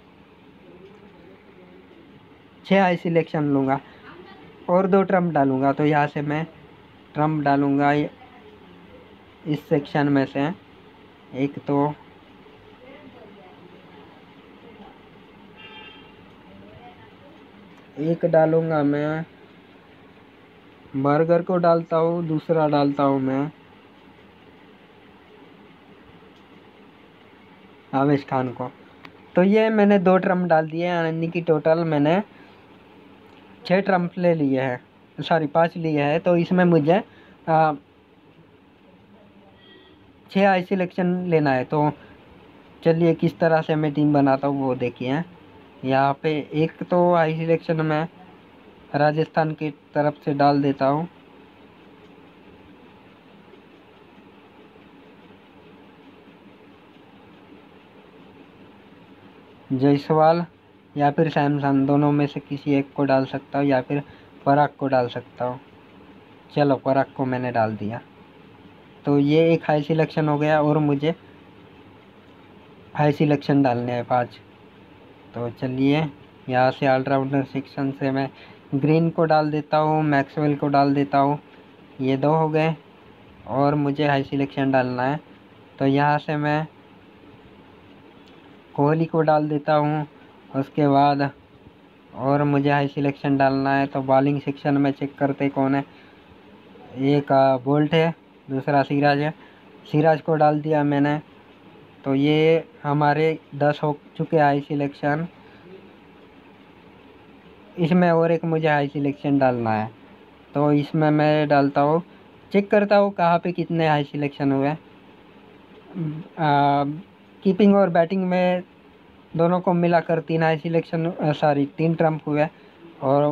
छः आई सिलेक्शन लूँगा और दो ट्रम्प डालूँगा। तो यहाँ से मैं ट्रम्प डालूँगा इस सेक्शन में से। एक तो एक डालूँगा मैं बर्गर को, डालता हूँ दूसरा डालता हूँ मैं आवेश खान को। तो ये मैंने दो ट्रम्प डाल दिए, यानी कि टोटल मैंने छः ट्रम्प ले लिए हैं, सॉरी पाँच लिए हैं। तो इसमें मुझे आ, छः आई सिलेक्शन लेना है। तो चलिए किस तरह से मैं टीम बनाता हूँ वो देखिए। यहाँ पे एक तो आई सिलेक्शन मैं राजस्थान की तरफ से डाल देता हूँ। जायसवाल या फिर सैमसन, दोनों में से किसी एक को डाल सकता हूँ, या फिर पराग को डाल सकता हूँ। चलो पराग को मैंने डाल दिया। तो ये एक हाई सिलेक्शन हो गया और मुझे हाई सिलेक्शन डालने हैं पाँच। तो चलिए यहाँ से ऑलराउंडर सेक्शन से मैं ग्रीन को डाल देता हूँ, मैक्सवेल को डाल देता हूँ। ये दो हो गए और मुझे हाई सिलेक्शन डालना है। तो यहाँ से मैं कोहली को डाल देता हूँ। उसके बाद और मुझे हाई सिलेक्शन डालना है। तो बॉलिंग सेक्शन में चेक करते कौन है। एक बोल्ट है, दूसरा सिराज है। सिराज को डाल दिया मैंने। तो ये हमारे दस हो चुके हाई सिलेक्शन। इसमें और एक मुझे हाई सिलेक्शन डालना है। तो इसमें मैं डालता हूँ, चेक करता हूँ कहाँ पे कितने हाई सिलेक्शन हुए। कीपिंग और बैटिंग में दोनों को मिलाकर तीन हाई सिलेक्शन सॉरी तीन ट्रम्प हुए और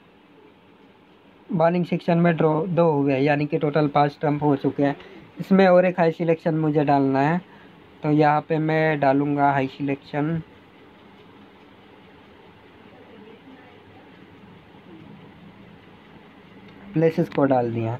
बॉलिंग सेक्शन में ड्रॉ दो हुए, यानी कि टोटल पाँच ट्रम्प हो चुके हैं। इसमें और एक हाई सिलेक्शन मुझे डालना है। तो यहाँ पे मैं डालूँगा हाई सिलेक्शन प्लेसेस को डाल दिया।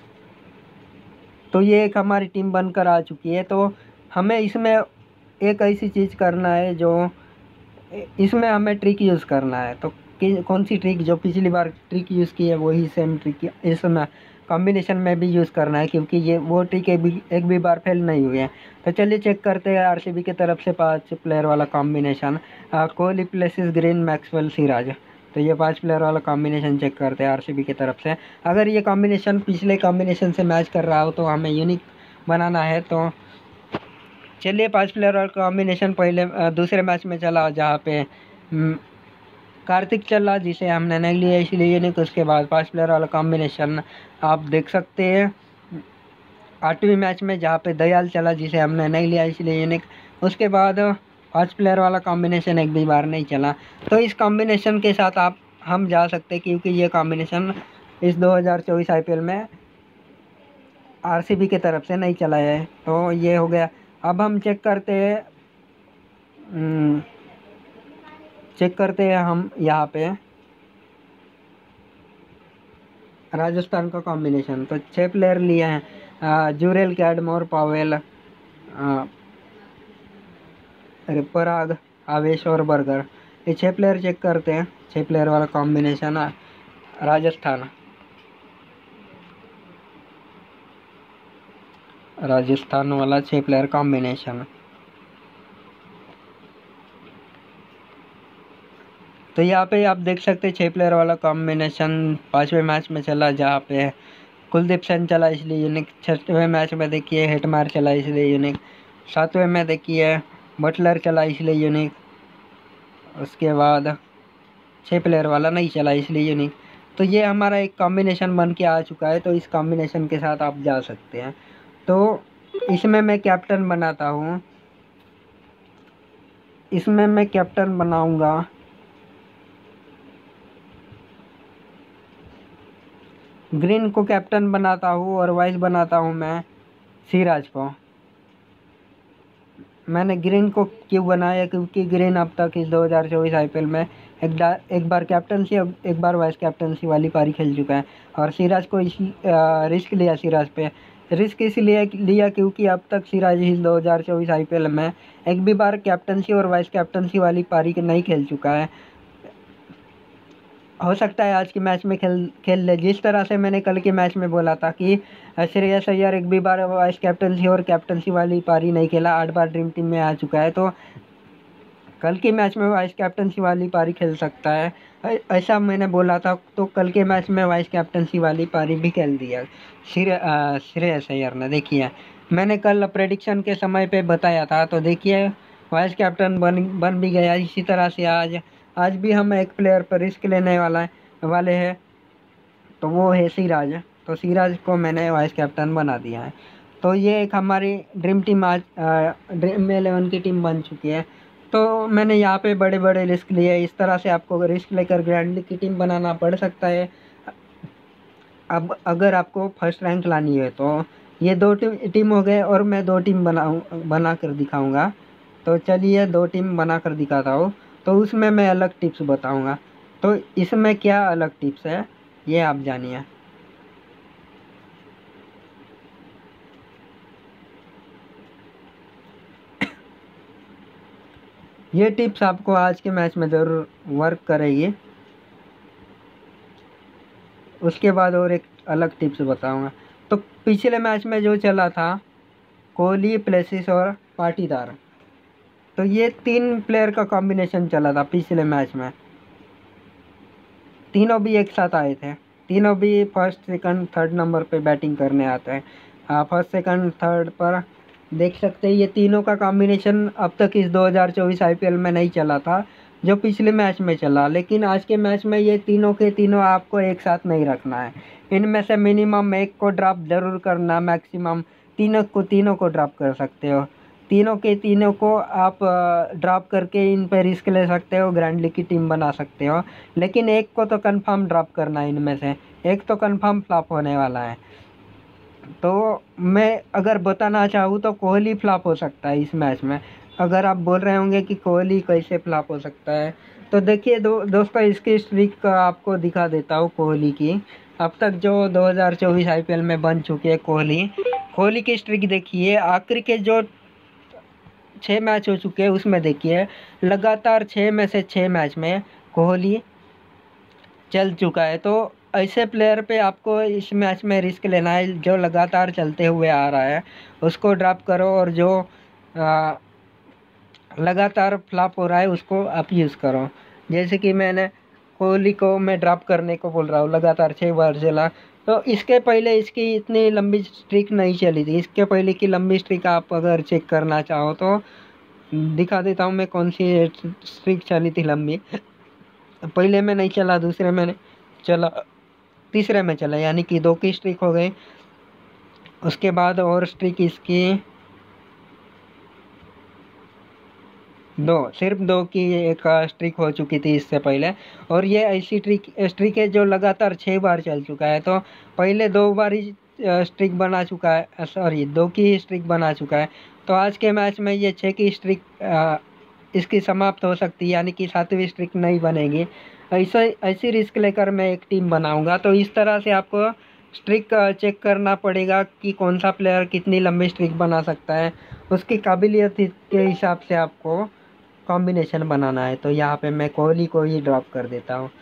तो ये एक हमारी टीम बनकर आ चुकी है। तो हमें इसमें एक ऐसी चीज़ करना है जो इसमें हमें ट्रिक यूज़ करना है। तो कौन सी ट्रिक, जो पिछली बार ट्रिक यूज़ की है वही सेम ट्रिक इसमें कॉम्बिनेशन में भी यूज़ करना है, क्योंकि ये वो ट्रिक एक भी एक भी बार फेल नहीं हुई है। तो चलिए चेक करते हैं आरसीबी की तरफ से पाँच प्लेयर वाला combination. Kohli Plessis Green Maxwell Siraj. तो ये पांच प्लेयर वाला कॉम्बिनेशन चेक करते हैं आरसीबी की तरफ से। अगर ये कॉम्बिनेशन पिछले कॉम्बिनेशन से मैच कर रहा हो तो हमें यूनिक बनाना है। तो चलिए पांच प्लेयर वाला कॉम्बिनेशन पहले दूसरे मैच में चला, जहाँ पे कार्तिक चल रहा जिसे हमने नहीं लिया इसलिए यूनिक। उसके बाद पाँच प्लेयर वाला कॉम्बिनेशन आप देख सकते हैं आठवीं मैच में, जहाँ पे दयाल चला जिसे हमने नहीं लिया इसलिए यूनिक। उसके बाद पाँच प्लेयर वाला कॉम्बिनेशन एक भी बार नहीं चला। तो इस कॉम्बिनेशन के साथ आप हम जा सकते हैं, क्योंकि ये कॉम्बिनेशन इस दो हज़ार चौबीस आईपीएल में आरसीबी की तरफ से नहीं चला है। तो ये हो गया। अब हम चेक करते हैं चेक करते हैं हम यहाँ पे राजस्थान का कॉम्बिनेशन। तो छः प्लेयर लिए हैं, जुरेल, कैडमोर, पावेल, पराग, आवेश और बर्गर। ये छः प्लेयर चेक करते हैं। छः प्लेयर वाला कॉम्बिनेशन राजस्थान राजस्थान वाला छः प्लेयर कॉम्बिनेशन। तो यहाँ पे आप देख सकते हैं छः प्लेयर वाला कॉम्बिनेशन पाँचवें मैच में चला, जहाँ पे कुलदीप सेन चला इसलिए यूनिक। छठवें मैच में देखिए हिटमार चला इसलिए यूनिक। सातवें में देखिए बटलर चला इसलिए यूनिक। उसके बाद छः प्लेयर वाला नहीं चला इसलिए यूनिक। तो ये हमारा एक कॉम्बिनेशन बन के आ चुका है। तो इस कॉम्बिनेशन के साथ आप जा सकते हैं। तो इसमें मैं कैप्टन बनाता हूँ इसमें मैं कैप्टन बनाऊंगा ग्रीन को कैप्टन बनाता हूँ और वाइस बनाता हूँ मैं सिराज को। मैंने ग्रीन को क्यों बनाया, क्योंकि ग्रीन अब तक इस दो हज़ार चौबीस आईपीएल में एक एक बार कैप्टनसी एक बार वाइस कैप्टनसी वाली पारी खेल चुका है। और सिराज को इसी रिस्क लिया सिराज पे रिस्क इसलिए लिया क्योंकि अब तक सिराज इस दो हज़ार चौबीस आईपीएल में एक भी बार कैप्टनसी और वाइस कैप्टनसी वाली पारी नहीं खेल चुका है। हो सकता है आज के मैच में खेल खेल ले। जिस तरह से मैंने कल के मैच में बोला था कि श्रेयस अय्यर एक भी बार वाइस कैप्टनसी और कैप्टनसी वाली पारी नहीं खेला, आठ बार ड्रीम टीम में आ चुका है, तो कल के मैच में वाइस कैप्टनसी वाली पारी खेल सकता है, ऐसा मैंने बोला था। तो कल के मैच में वाइस कैप्टनसी वाली पारी भी खेल दिया श्रेयस अय्यर ने। देखिए मैंने कल प्रेडिक्शन के समय पे बताया था, तो देखिए वाइस कैप्टन बन बन भी गया। इसी तरह से आज आज भी हम एक प्लेयर पर रिस्क लेने वाला है वाले हैं, तो वो है सिराज। तो सिराज को मैंने वाइस कैप्टन बना दिया है। तो ये एक हमारी ड्रीम टीम आज ड्रीम इलेवन की टीम बन चुकी है। तो मैंने यहाँ पे बड़े बड़े रिस्क लिए। इस तरह से आपको रिस्क लेकर ग्रैंड लीग की टीम बनाना पड़ सकता है। अब अगर आपको फर्स्ट रैंक लानी है तो ये दो टीम टीम हो गए और मैं दो टीम बनाऊँ बना कर दिखाऊँगा। तो चलिए दो टीम बना कर दिखाता हूँ। तो उसमें मैं अलग टिप्स बताऊंगा। तो इसमें क्या अलग टिप्स है ये आप जानिए। ये टिप्स आपको आज के मैच में ज़रूर वर्क करेगी। उसके बाद और एक अलग टिप्स बताऊंगा। तो पिछले मैच में जो चला था कोहली, प्लेसिस और पाटीदार, तो ये तीन प्लेयर का कॉम्बिनेशन चला था पिछले मैच में। तीनों भी एक साथ आए थे। तीनों भी फर्स्ट सेकंड थर्ड नंबर पे बैटिंग करने आते हैं। फर्स्ट सेकंड थर्ड पर देख सकते हैं ये तीनों का कॉम्बिनेशन अब तक इस दो हज़ार चौबीस आईपीएल में नहीं चला था, जो पिछले मैच में चला। लेकिन आज के मैच में ये तीनों के तीनों आपको एक साथ नहीं रखना है। इनमें से मिनिमम एक को ड्रॉप ज़रूर करना, मैक्सिमम तीनों को तीनों को ड्रॉप कर सकते हो। तीनों के तीनों को आप ड्रॉप करके इन पर रिस्क ले सकते हो, ग्रैंड लीग की टीम बना सकते हो। लेकिन एक को तो कंफर्म ड्रॉप करना है, इनमें से एक तो कंफर्म फ्लॉप होने वाला है। तो मैं अगर बताना चाहूँ तो कोहली फ्लॉप हो सकता है इस मैच में। अगर आप बोल रहे होंगे कि कोहली कैसे फ्लॉप हो सकता है, तो देखिए दो दोस्तों इसकी स्ट्रिक आपको दिखा देता हूँ कोहली की। अब तक जो दो हज़ार चौबीस आईपीएल में बन चुकी है कोहली कोहली की स्ट्रिक देखिए। आखिर के जो छः मैच हो चुके हैं उसमें देखिए लगातार छः में से छः मैच में कोहली चल चुका है। तो ऐसे प्लेयर पे आपको इस मैच में रिस्क लेना है, जो लगातार चलते हुए आ रहा है उसको ड्रॉप करो, और जो आ, लगातार फ्लॉप हो रहा है उसको आप यूज़ करो। जैसे कि मैंने कोहली को मैं ड्रॉप करने को बोल रहा हूँ, लगातार छः बार चला। तो इसके पहले इसकी इतनी लंबी स्ट्रिक नहीं चली थी। इसके पहले की लंबी स्ट्रिक आप अगर चेक करना चाहो तो दिखा देता हूँ मैं कौन सी स्ट्रिक चली थी लंबी। पहले में नहीं चला, दूसरे में चला, तीसरे में चला, यानी कि दो की स्ट्रिक हो गई। उसके बाद और स्ट्रिक इसकी दो, सिर्फ दो की एक स्ट्रिक हो चुकी थी इससे पहले। और ये ऐसी ट्रिक स्ट्रिक है जो लगातार छः बार चल चुका है। तो पहले दो बार ही स्ट्रिक बना चुका है, सॉरी दो की स्ट्रिक बना चुका है। तो आज के मैच में ये छः की स्ट्रिक इसकी समाप्त हो सकती है, यानी कि सातवीं स्ट्रिक नहीं बनेगी। ऐसा ऐसी रिस्क लेकर मैं एक टीम बनाऊंगा। तो इस तरह से आपको स्ट्रिक चेक करना पड़ेगा कि कौन सा प्लेयर कितनी लंबी स्ट्रिक बना सकता है, उसकी काबिलियत के हिसाब से आपको कॉम्बिनेशन बनाना है। तो यहाँ पे मैं कोहली को ही ड्रॉप कर देता हूँ।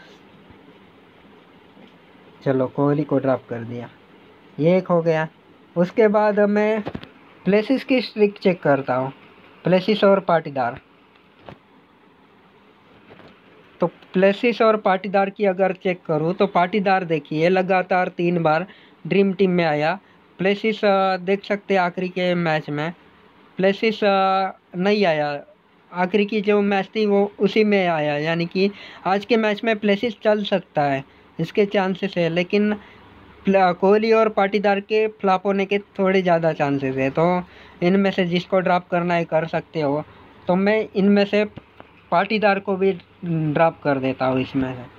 चलो कोहली को ड्रॉप कर दिया, ये एक हो गया। उसके बाद मैं प्लेसिस की स्ट्रिक चेक करता हूँ, प्लेसिस और पाटीदार। तो प्लेसिस और पाटीदार की अगर चेक करूँ तो पाटीदार देखिए लगातार तीन बार ड्रीम टीम में आया। प्लेसिस देख सकते हैं आखिरी के मैच में प्लेसिस नहीं आया, आखिरी की जो मैच थी वो उसी में आया, यानी कि आज के मैच में प्लेसिस चल सकता है, इसके चांसेस है। लेकिन कोहली और पाटीदार के फ्लॉप होने के थोड़े ज़्यादा चांसेस है। तो इनमें से जिसको ड्रॉप करना है कर सकते हो। तो मैं इनमें से पाटीदार को भी ड्रॉप कर देता हूँ इसमें से।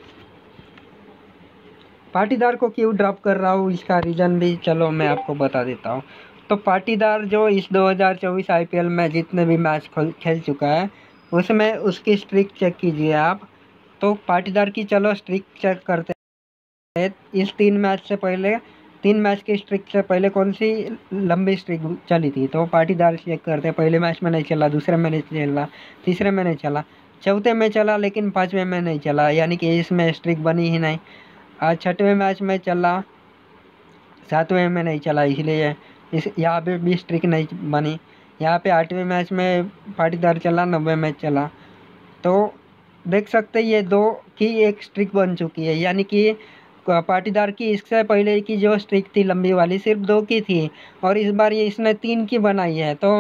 पाटीदार को क्यों ड्रॉप कर रहा हूँ इसका रीज़न भी चलो मैं आपको बता देता हूँ। तो पाटीदार जो इस दो हज़ार चौबीस आईपीएल में जितने भी मैच खेल चुका है उसमें उसकी स्ट्रिक चेक कीजिए आप। तो पाटीदार की चलो स्ट्रिक चेक करते हैं। इस तीन मैच से पहले, तीन मैच की स्ट्रिक से पहले कौन सी लंबी स्ट्रिक चली थी। तो पाटीदार चेक करते हैं। पहले मैच में नहीं चला, दूसरे में नहीं चला, तीसरे में नहीं चला, चौथे में चला, लेकिन पाँचवें में नहीं चला, यानी कि इसमें स्ट्रिक बनी ही नहीं। आज छठवें मैच में चला, सातवें में नहीं चला, इसलिए इस यहाँ पे भी स्ट्रिक नहीं बनी। यहाँ पे आठवें मैच में पाटीदार चला, नब्बे में चला। तो देख सकते ये दो की एक स्ट्रिक बन चुकी है, यानी कि पाटीदार की इससे पहले की जो स्ट्रिक थी लंबी वाली सिर्फ दो की थी, और इस बार ये इसने तीन की बनाई है। तो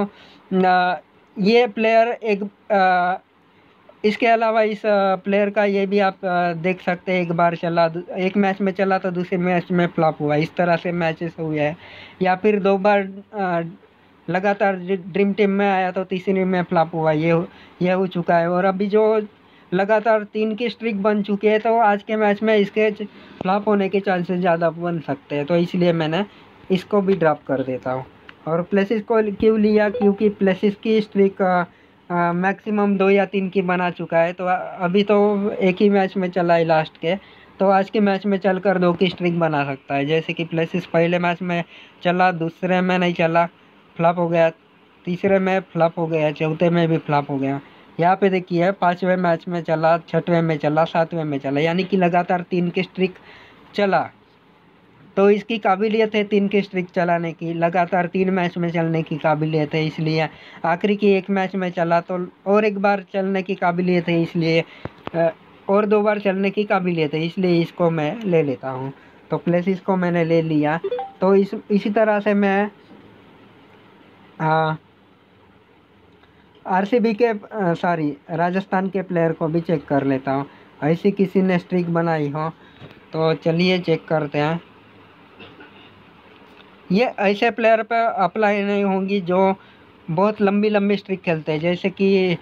ये प्लेयर एक आ, इसके अलावा इस प्लेयर का ये भी आप देख सकते हैं, एक बार चला, एक मैच में चला तो दूसरे मैच में फ्लॉप हुआ, इस तरह से मैचेस हुए हैं। या फिर दो बार लगातार ड्रीम टीम में आया तो तीसरी में फ्लॉप हुआ, ये ये हो चुका है। और अभी जो लगातार तीन की स्ट्रिक बन चुकी है तो आज के मैच में इसके फ्लॉप होने के चांसेस ज़्यादा बन सकते हैं। तो इसलिए मैंने इसको भी ड्रॉप कर देता हूँ। और प्लेसिस को क्यों लिया, क्योंकि प्लेसिस की स्ट्रिक मैक्सिमम दो या तीन की बना चुका है। तो अभी तो एक ही मैच में चला है लास्ट के, तो आज के मैच में चलकर दो की स्ट्रिक बना सकता है। जैसे कि प्लेसिस पहले मैच में चला, दूसरे में नहीं चला, फ्लॉप हो गया, तीसरे में फ्लॉप हो गया, चौथे में भी फ्लॉप हो गया। यहाँ पे देखिए पाँचवें मैच में चला, छठवें में चला, सातवें में चला, यानी कि लगातार तीन की स्ट्रिक चला। तो इसकी काबिलियत है तीन की स्ट्रिक चलाने की, लगातार तीन मैच में चलने की काबिलियत है, इसलिए आखिरी की एक मैच में चला तो और एक बार चलने की काबिलियत है, इसलिए और दो बार चलने की काबिलियत है, इसलिए इसको मैं ले लेता हूँ। तो प्लेसिस को मैंने ले लिया। तो इस इसी तरह से मैं आरसीबी के सॉरी राजस्थान के प्लेयर को भी चेक कर लेता हूँ, ऐसी किसी ने स्ट्रिक बनाई हो तो चलिए चेक करते हैं। ये ऐसे प्लेयर पर अप्लाई नहीं होंगी जो बहुत लंबी लंबी स्ट्रिक खेलते हैं, जैसे कि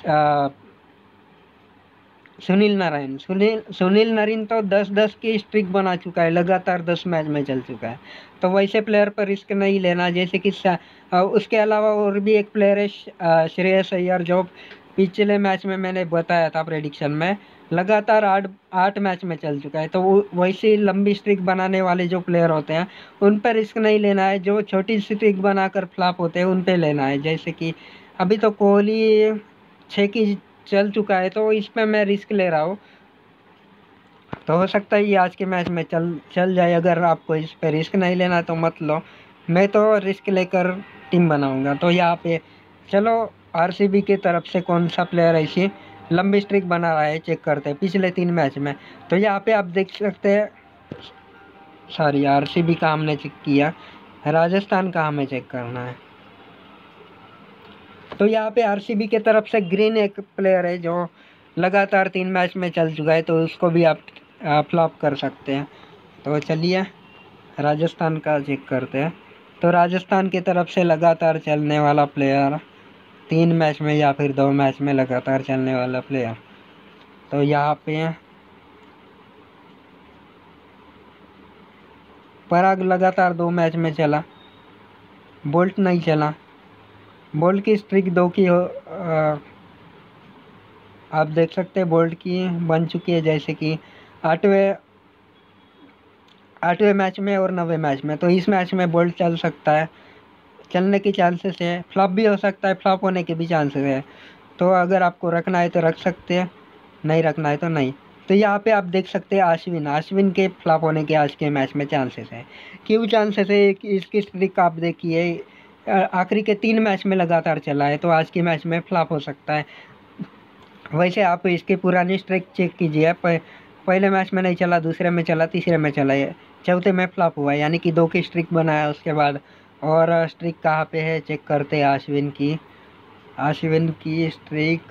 सुनील नारायण सुनील सुनील नारायण तो दस दस की स्ट्रिक बना चुका है, लगातार दस मैच में चल चुका है। तो वैसे प्लेयर पर रिस्क नहीं लेना। जैसे कि उसके अलावा और भी एक प्लेयर है श्रेयस अय्यर, जो पिछले मैच में मैंने बताया था प्रेडिक्शन में, लगातार आठ आठ मैच में चल चुका है। तो वैसे लंबी स्ट्रिक बनाने वाले जो प्लेयर होते हैं उन पर रिस्क नहीं लेना है, जो छोटी स्ट्रिक बनाकर फ्लॉप होते हैं उन पे लेना है। जैसे कि अभी तो कोहली छः की चल चुका है, तो इस पर मैं रिस्क ले रहा हूँ। तो हो सकता है ये आज के मैच में चल चल जाए। अगर आपको इस पर रिस्क नहीं लेना तो मत लो, मैं तो रिस्क लेकर टीम बनाऊंगा। तो यहाँ पे चलो आरसीबी की तरफ से कौन सा प्लेयर ऐसी लंबी स्ट्रिक बना रहा है चेक करते हैं पिछले तीन मैच में। तो यहाँ पे आप देख सकते हैं, सॉरी आरसीबी का हमने चेक किया, राजस्थान का हमें चेक करना है। तो यहाँ पे आरसीबी के तरफ से ग्रीन एक प्लेयर है जो लगातार तीन मैच में चल चुका है, तो उसको भी आप फ्लॉप कर सकते हैं। तो चलिए राजस्थान का चेक करते हैं। तो राजस्थान की तरफ से लगातार चलने वाला प्लेयर, तीन मैच में या फिर दो मैच में लगातार चलने वाला प्लेयर, तो यहाँ पे पराग लगातार दो मैच में चला, बोल्ट नहीं चला। बोल्ट की स्ट्रिक दो की हो, आ, आप देख सकते हैं बोल्ट की बन चुकी है, जैसे कि आठवें आठवें मैच में और नवे मैच में। तो इस मैच में बोल्ट चल सकता है, चलने की चांसेस है। फ्लॉप भी हो सकता है, फ्लॉप होने के भी चांसेस है। तो अगर आपको रखना है तो रख सकते हैं, नहीं रखना है तो नहीं। तो यहाँ पे आप देख सकते हैं अश्विन अश्विन के फ्लॉप होने के आज के मैच में चांसेस है। क्यों चांसेस है? इसकी स्ट्रिक आप देखिए, आखिरी के तीन मैच में लगातार चला है, तो आज के मैच में फ्लॉप हो सकता है। वैसे आप इसकी पुरानी स्ट्रिक चेक कीजिए, पहले मैच में नहीं चला, दूसरे में चला, तीसरे में चला, है चौथे में फ्लॉप हुआ, यानी कि दो की स्ट्रिक बनाया उसके बाद। और स्ट्रिक कहाँ पे है चेक करते हैं अश्विन की। अश्विन की स्ट्रिक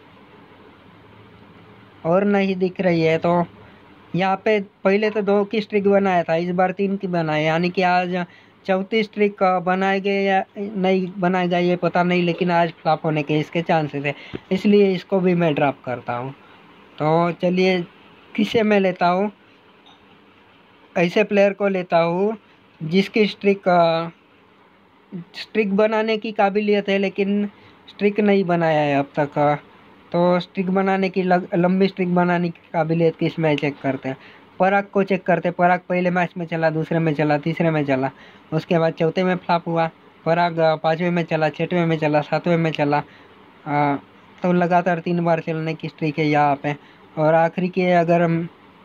और नहीं दिख रही है। तो यहाँ पे पहले तो दो की स्ट्रिक बनाया था, इस बार तीन की बनाया, यानी कि आज चौथी स्ट्रिक बनाएंगे या नहीं बनाएगा ये पता नहीं, लेकिन आज फ्लॉप होने के इसके चांसेस है, इसलिए इसको भी मैं ड्रॉप करता हूँ। तो चलिए किसे मैं लेता हूँ, ऐसे प्लेयर को लेता हूँ जिसकी स्ट्रिक स्ट्रिक बनाने की काबिलियत है, लेकिन स्ट्रिक नहीं बनाया है अब तक। तो स्ट्रिक बनाने की लंबी स्ट्रिक बनाने की काबिलियत किस में चेक करते हैं? पराग को चेक करते हैं। पराग पहले मैच में चला, दूसरे में चला, तीसरे में चला, उसके बाद चौथे में फ्लॉप हुआ। पराग पाँचवें में चला, छठवें में चला, सातवें में चला। आ, तो लगातार तीन बार चलने की स्ट्रिक है यहाँ पे। और आखिरी के अगर हम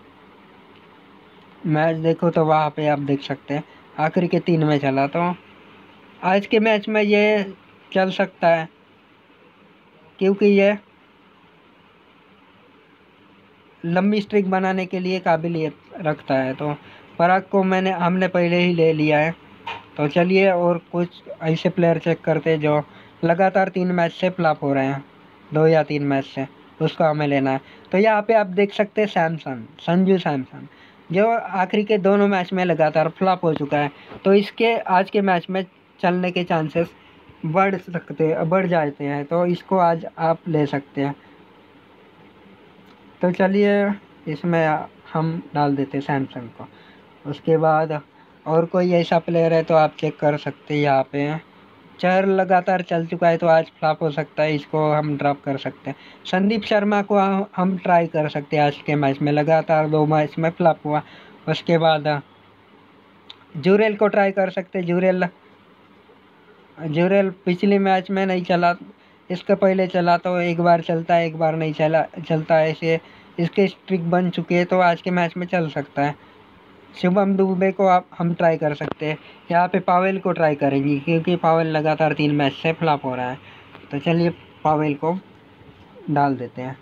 मैच देखो तो वहाँ पे आप देख सकते हैं आखिरी के तीन में चला। तो आज के मैच में ये चल सकता है, क्योंकि ये लंबी स्ट्रिक बनाने के लिए काबिलियत रखता है। तो पराग को मैंने हमने पहले ही ले लिया है। तो चलिए और कुछ ऐसे प्लेयर चेक करते हैं जो लगातार तीन मैच से फ्लॉप हो रहे हैं, दो या तीन मैच से, उसको हमें लेना है। तो यहाँ पे आप देख सकते हैं सैमसन, संजू सैमसन, जो आखिरी के दोनों मैच में लगातार फ्लॉप हो चुका है। तो इसके आज के मैच में चलने के चांसेस बढ़ सकते बढ़ जाते हैं, तो इसको आज आप ले सकते हैं। तो चलिए इसमें हम डाल देते हैं सैमसंग को। उसके बाद और कोई ऐसा प्लेयर है तो आप चेक कर सकते हैं। यहाँ पे चार लगातार चल चुका है, तो आज फ्लॉप हो सकता है, इसको हम ड्रॉप कर सकते हैं। संदीप शर्मा को हम ट्राई कर सकते हैं आज के मैच में, लगातार दो मैच में फ्लॉप हुआ। उसके बाद जुरेल को ट्राई कर सकते हैं। जुरेल जुरेल पिछले मैच में नहीं चला, इसके पहले चला, तो एक बार चलता है एक बार नहीं चला चलता है, ऐसे इसके स्ट्रिक बन चुके हैं, तो आज के मैच में चल सकता है। शुभम दुबे को आप हम ट्राई कर सकते हैं। यहाँ पे पावेल को ट्राई करेंगे, क्योंकि पावेल लगातार तीन मैच से फ्लॉप हो रहा है। तो चलिए पावेल को डाल देते हैं।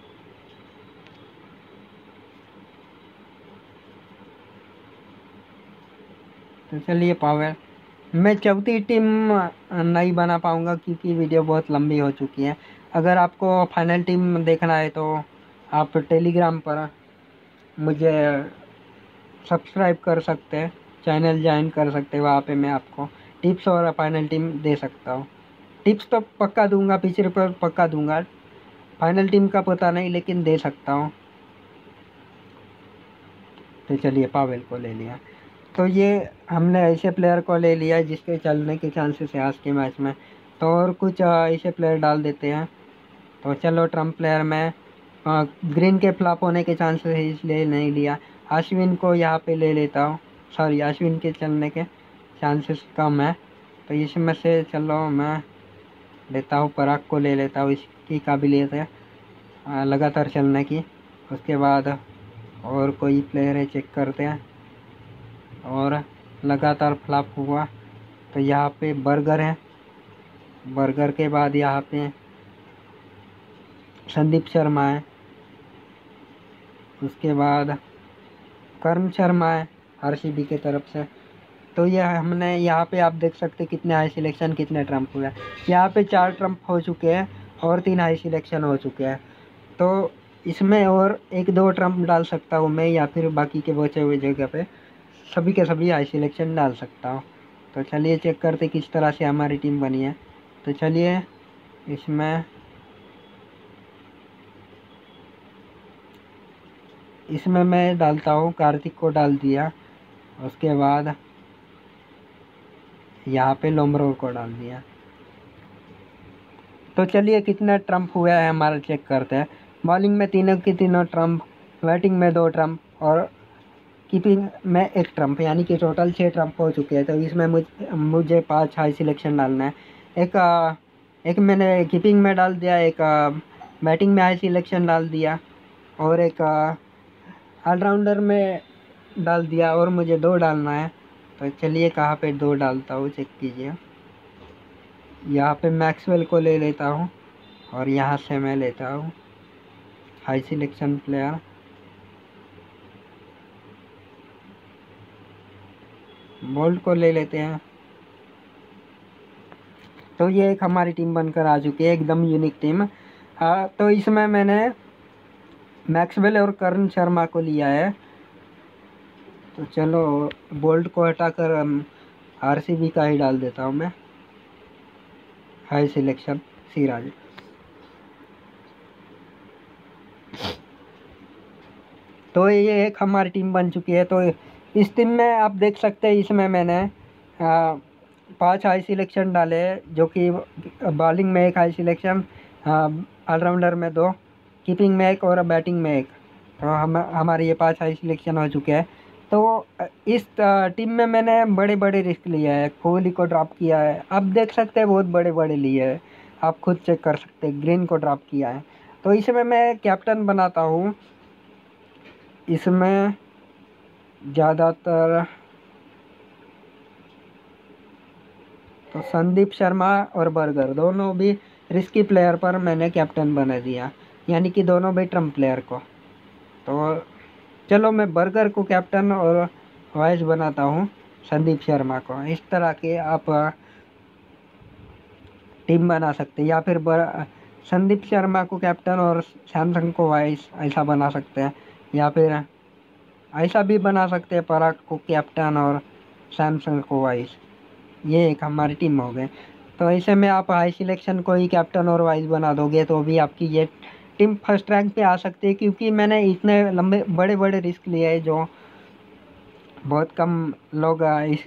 तो चलिए पावेल, मैं चौथी टीम नहीं बना पाऊँगा क्योंकि वीडियो बहुत लंबी हो चुकी है। अगर आपको फाइनल टीम देखना है तो आप टेलीग्राम पर मुझे सब्सक्राइब कर सकते हैं, चैनल ज्वाइन कर सकते हैं, वहाँ पे मैं आपको टिप्स और फाइनल टीम दे सकता हूँ। टिप्स तो पक्का दूंगा, पिछले पर पक्का दूंगा, फाइनल टीम का पता नहीं लेकिन दे सकता हूँ। तो चलिए पावेल को ले लिया। तो ये हमने ऐसे प्लेयर को ले लिया जिसके चलने के चांसेस है आज के मैच में। तो और कुछ ऐसे प्लेयर डाल देते हैं। तो चलो ट्रम्प प्लेयर में ग्रीन के फ्लॉप होने के चांसेस है, इसलिए नहीं लिया। अश्विन को यहाँ पे ले लेता हूँ, सॉरी अश्विन के चलने के चांसेस कम है, तो इसमें से चलो मैं लेता हूँ पराग को ले लेता हूँ, इसकी काबिलियत है लगातार चलने की। उसके बाद और कोई प्लेयर है चेक करते हैं, और लगातार फ्लॉप हुआ तो यहाँ पे बर्गर है। बर्गर के बाद यहाँ पे संदीप शर्मा है। उसके बाद कर्ण शर्मा है आरसीबी के तरफ से। तो यह हमने यहाँ पे आप देख सकते कितने हाई सिलेक्शन कितने ट्रम्प हुए हैं। यहाँ पे चार ट्रम्प हो चुके हैं और तीन हाई सिलेक्शन हो चुके हैं। तो इसमें और एक दो ट्रम्प डाल सकता हूँ मैं, या फिर बाकी के बचे हुए जगह पे सभी के सभी हाई सिलेक्शन डाल सकता हूँ। तो चलिए चेक करते किस तरह से हमारी टीम बनी है। तो चलिए इसमें इसमें मैं डालता हूँ, कार्तिक को डाल दिया, उसके बाद यहाँ पे लोमरोर को डाल दिया। तो चलिए कितना ट्रम्प हुआ है हमारा चेक करते हैं। बॉलिंग में तीनों की तीनों ट्रम्प, बैटिंग में दो ट्रम्प और कीपिंग में एक ट्रम्प, यानी कि टोटल छः ट्रम्प हो चुके हैं। तो इसमें मुझ मुझे पांच हाई सिलेक्शन डालना है। एक आ, एक मैंने कीपिंग में डाल दिया, एक बैटिंग में हाई सिलेक्शन डाल दिया, और एक ऑलराउंडर में डाल दिया, और मुझे दो डालना है। तो चलिए कहाँ पे दो डालता हूँ चेक कीजिए। यहाँ पे मैक्सवेल को ले लेता हूँ, और यहाँ से मैं लेता हूँ हाई सिलेक्शन प्लेयर, बोल्ट को ले लेते हैं। तो ये एक हमारी टीम बनकर आ चुकी है, एकदम यूनिक टीम। आ, तो इसमें मैंने मैक्सवेल और करण शर्मा को लिया है। तो चलो बोल्ट को हटाकर आरसीबी का ही डाल देता हूँ मैं, हाई सिलेक्शन सिराज। तो ये एक हमारी टीम बन चुकी है। तो इस टीम में आप देख सकते हैं, इसमें मैंने आ, पांच हाई सिलेक्शन डाले, जो कि बॉलिंग में एक हाई सिलेक्शन, ऑलराउंडर में दो, कीपिंग में एक और बैटिंग में एक। तो हम हमारे ये पांच हाई सिलेक्शन हो चुके हैं। तो इस टीम में मैंने बड़े बड़े रिस्क लिए हैं। कोहली को ड्रॉप किया है, आप देख सकते हैं, बहुत बड़े बड़े लिए हैं, आप खुद चेक कर सकते हैं। ग्रीन को ड्रॉप किया है। तो इसमें मैं कैप्टन बनाता हूँ। इसमें ज़्यादातर तो संदीप शर्मा और बर्गर दोनों भी रिस्की प्लेयर पर मैंने कैप्टन बना दिया, यानी कि दोनों भी ट्रम्प प्लेयर को। तो चलो मैं बर्गर को कैप्टन और वाइस बनाता हूँ संदीप शर्मा को। इस तरह के आप टीम बना सकते हैं, या फिर बर, संदीप शर्मा को कैप्टन और सैमसंग को वाइस ऐसा बना सकते हैं, या फिर ऐसा भी बना सकते हैं पराग को कैप्टन और सैमसंग को वाइस। ये एक हमारी टीम हो गई। तो ऐसे में आप हाई सिलेक्शन को ही कैप्टन और वाइस बना दोगे तो भी आपकी ये टीम फर्स्ट रैंक पे आ सकती है, क्योंकि मैंने इतने लंबे बड़े बड़े रिस्क लिए हैं जो बहुत कम लोग इस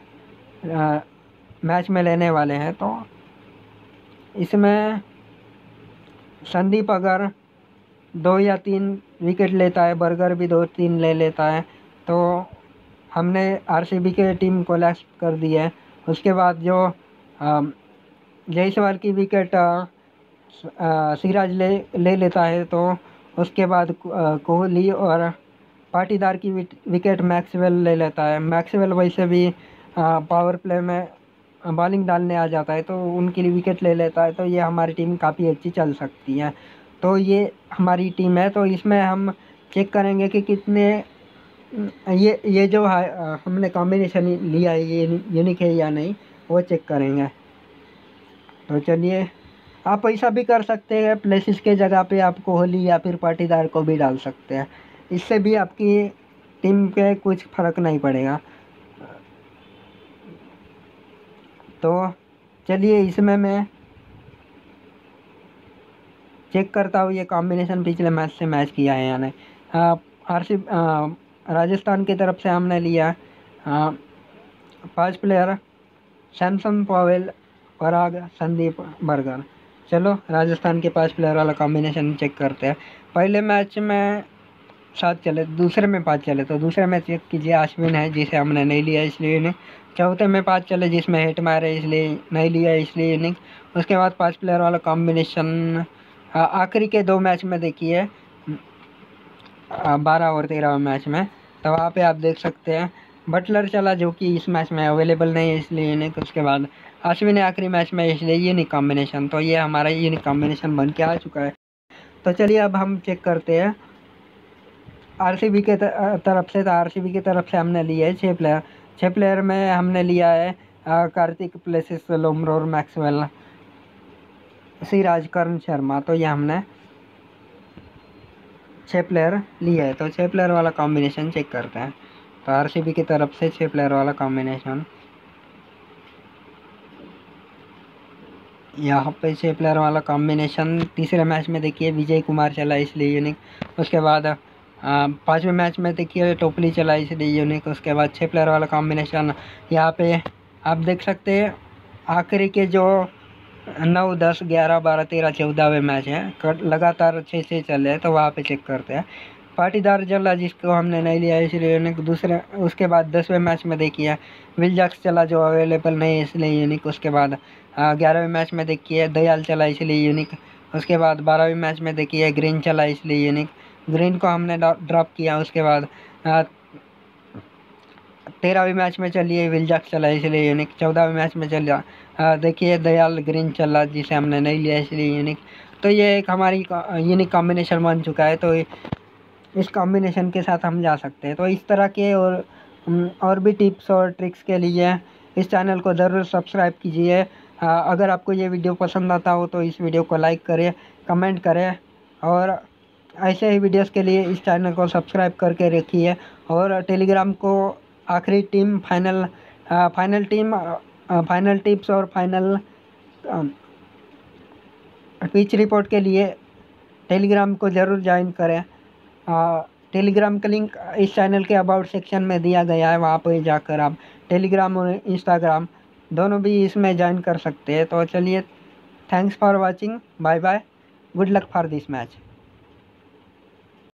मैच में लेने वाले हैं। तो इसमें संदीप अगर दो या तीन विकेट लेता है, बर्गर भी दो तीन ले लेता है, तो हमने आरसीबी के टीम कोलैप्स कर दी है। उसके बाद जो जायसवाल की विकेट सिराज ले ले लेता है, तो उसके बाद कोहली और पाटीदार की विकेट मैक्सवेल ले लेता है। मैक्सवेल वैसे भी पावर प्ले में बॉलिंग डालने आ जाता है, तो उनके लिए विकेट ले लेता है। तो ये हमारी टीम काफ़ी अच्छी चल सकती है। तो ये हमारी टीम है। तो इसमें हम चेक करेंगे कि कितने ये ये जो है हमने कॉम्बिनेशन लिया है ये यूनिक है या नहीं, वो चेक करेंगे। तो चलिए आप ऐसा भी कर सकते हैं, प्लेसिस के जगह पे आप कोहली या फिर पाटीदार को भी डाल सकते हैं। इससे भी आपकी टीम पे कुछ फ़र्क नहीं पड़ेगा। तो चलिए इसमें मैं चेक करता हूँ ये कॉम्बिनेशन पिछले मैच से मैच किया है या नहीं। आरसीबी राजस्थान की तरफ से हमने लिया पांच player, Samson, Powell, Parag, Sandeep, Burger. चलो राजस्थान के पांच प्लेयर वाला कॉम्बिनेशन चेक करते हैं। पहले मैच में सात चले, दूसरे में पाँच चले। तो दूसरे में चेक कीजिए, अश्विन है जिसे हमने नहीं लिया इसलिए इनिंग। चौथे में पाँच चले जिसमें हिट मारे इसलिए नहीं लिया इसलिए इनिंग। उसके बाद पांच प्लेयर वाला कॉम्बिनेशन आखिरी के दो मैच में देखिए, बारह और तेरह मैच में। तो वहाँ पे आप देख सकते हैं बटलर चला जो कि इस मैच में अवेलेबल नहीं है इसलिए इनिंग। उसके बाद अश्विन ने आखिरी मैच में इसलिए यूनिक कॉम्बिनेशन। तो ये हमारा यूनिक कॉम्बिनेशन बन के आ चुका है। तो चलिए अब हम चेक करते हैं आरसीबी के तरफ से। तो आरसीबी की तरफ से हमने लिए है छः प्लेयर। छः प्लेयर में हमने लिया है कार्तिक, प्लेसिस, लोमरोर, मैक्सवेल, सिराज, करण शर्मा। तो ये हमने छः प्लेयर लिए है, तो छः प्लेयर वाला कॉम्बिनेशन चेक करते हैं। तो आरसीबी की तरफ से छः प्लेयर वाला कॉम्बिनेशन, यहाँ पे छः प्लेयर वाला कॉम्बिनेशन। तीसरे मैच में देखिए विजय कुमार चला इसलिए यूनिक। उसके बाद पाँचवें मैच में देखिए टोपली चला इसलिए यूनिक। उसके बाद छः प्लेयर वाला कॉम्बिनेशन यहाँ पे आप देख सकते हैं। आखिरी के जो नौ दस ग्यारह बारह तेरह चौदहवें मैच हैं लगातार छः छः चले हैं, तो वहाँ पे चेक करते हैं। पाटीदार चला जिसको हमने नहीं लिया इसलिए यूनिक। दूसरे उसके बाद दसवें मैच में देखिए विल जैक्स चला जो अवेलेबल नहीं है इसलिए यूनिक। उसके बाद ग्यारहवें मैच में देखिए दयाल चला इसलिए यूनिक। उसके बाद बारहवें मैच में देखिए ग्रीन चला इसलिए यूनिक। ग्रीन को हमने ड्रॉप किया। उसके बाद तेरहवें मैच में चलिए विल जैक्स चला इसलिए यूनिक। चौदहवें मैच में चला देखिए दयाल ग्रीन चला जिसे हमने नहीं लिया इसलिए यूनिक। तो ये एक हमारी यूनिक कॉम्बिनेशन बन चुका है। तो इस कॉम्बिनेशन के साथ हम जा सकते हैं। तो इस तरह के और और भी टिप्स और ट्रिक्स के लिए इस चैनल को ज़रूर सब्सक्राइब कीजिए। अगर आपको ये वीडियो पसंद आता हो तो इस वीडियो को लाइक करें, कमेंट करें, और ऐसे ही वीडियोस के लिए इस चैनल को सब्सक्राइब करके रखिए। और टेलीग्राम को आखिरी team final final team final tips और फाइनल पिच रिपोर्ट के लिए टेलीग्राम को ज़रूर ज्वाइन करें। टेलीग्राम का लिंक इस चैनल के अबाउट सेक्शन में दिया गया है, वहाँ पर जाकर आप टेलीग्राम और इंस्टाग्राम दोनों भी इसमें ज्वाइन कर सकते हैं। तो चलिए, thanks for watching, bye bye, good luck for this match.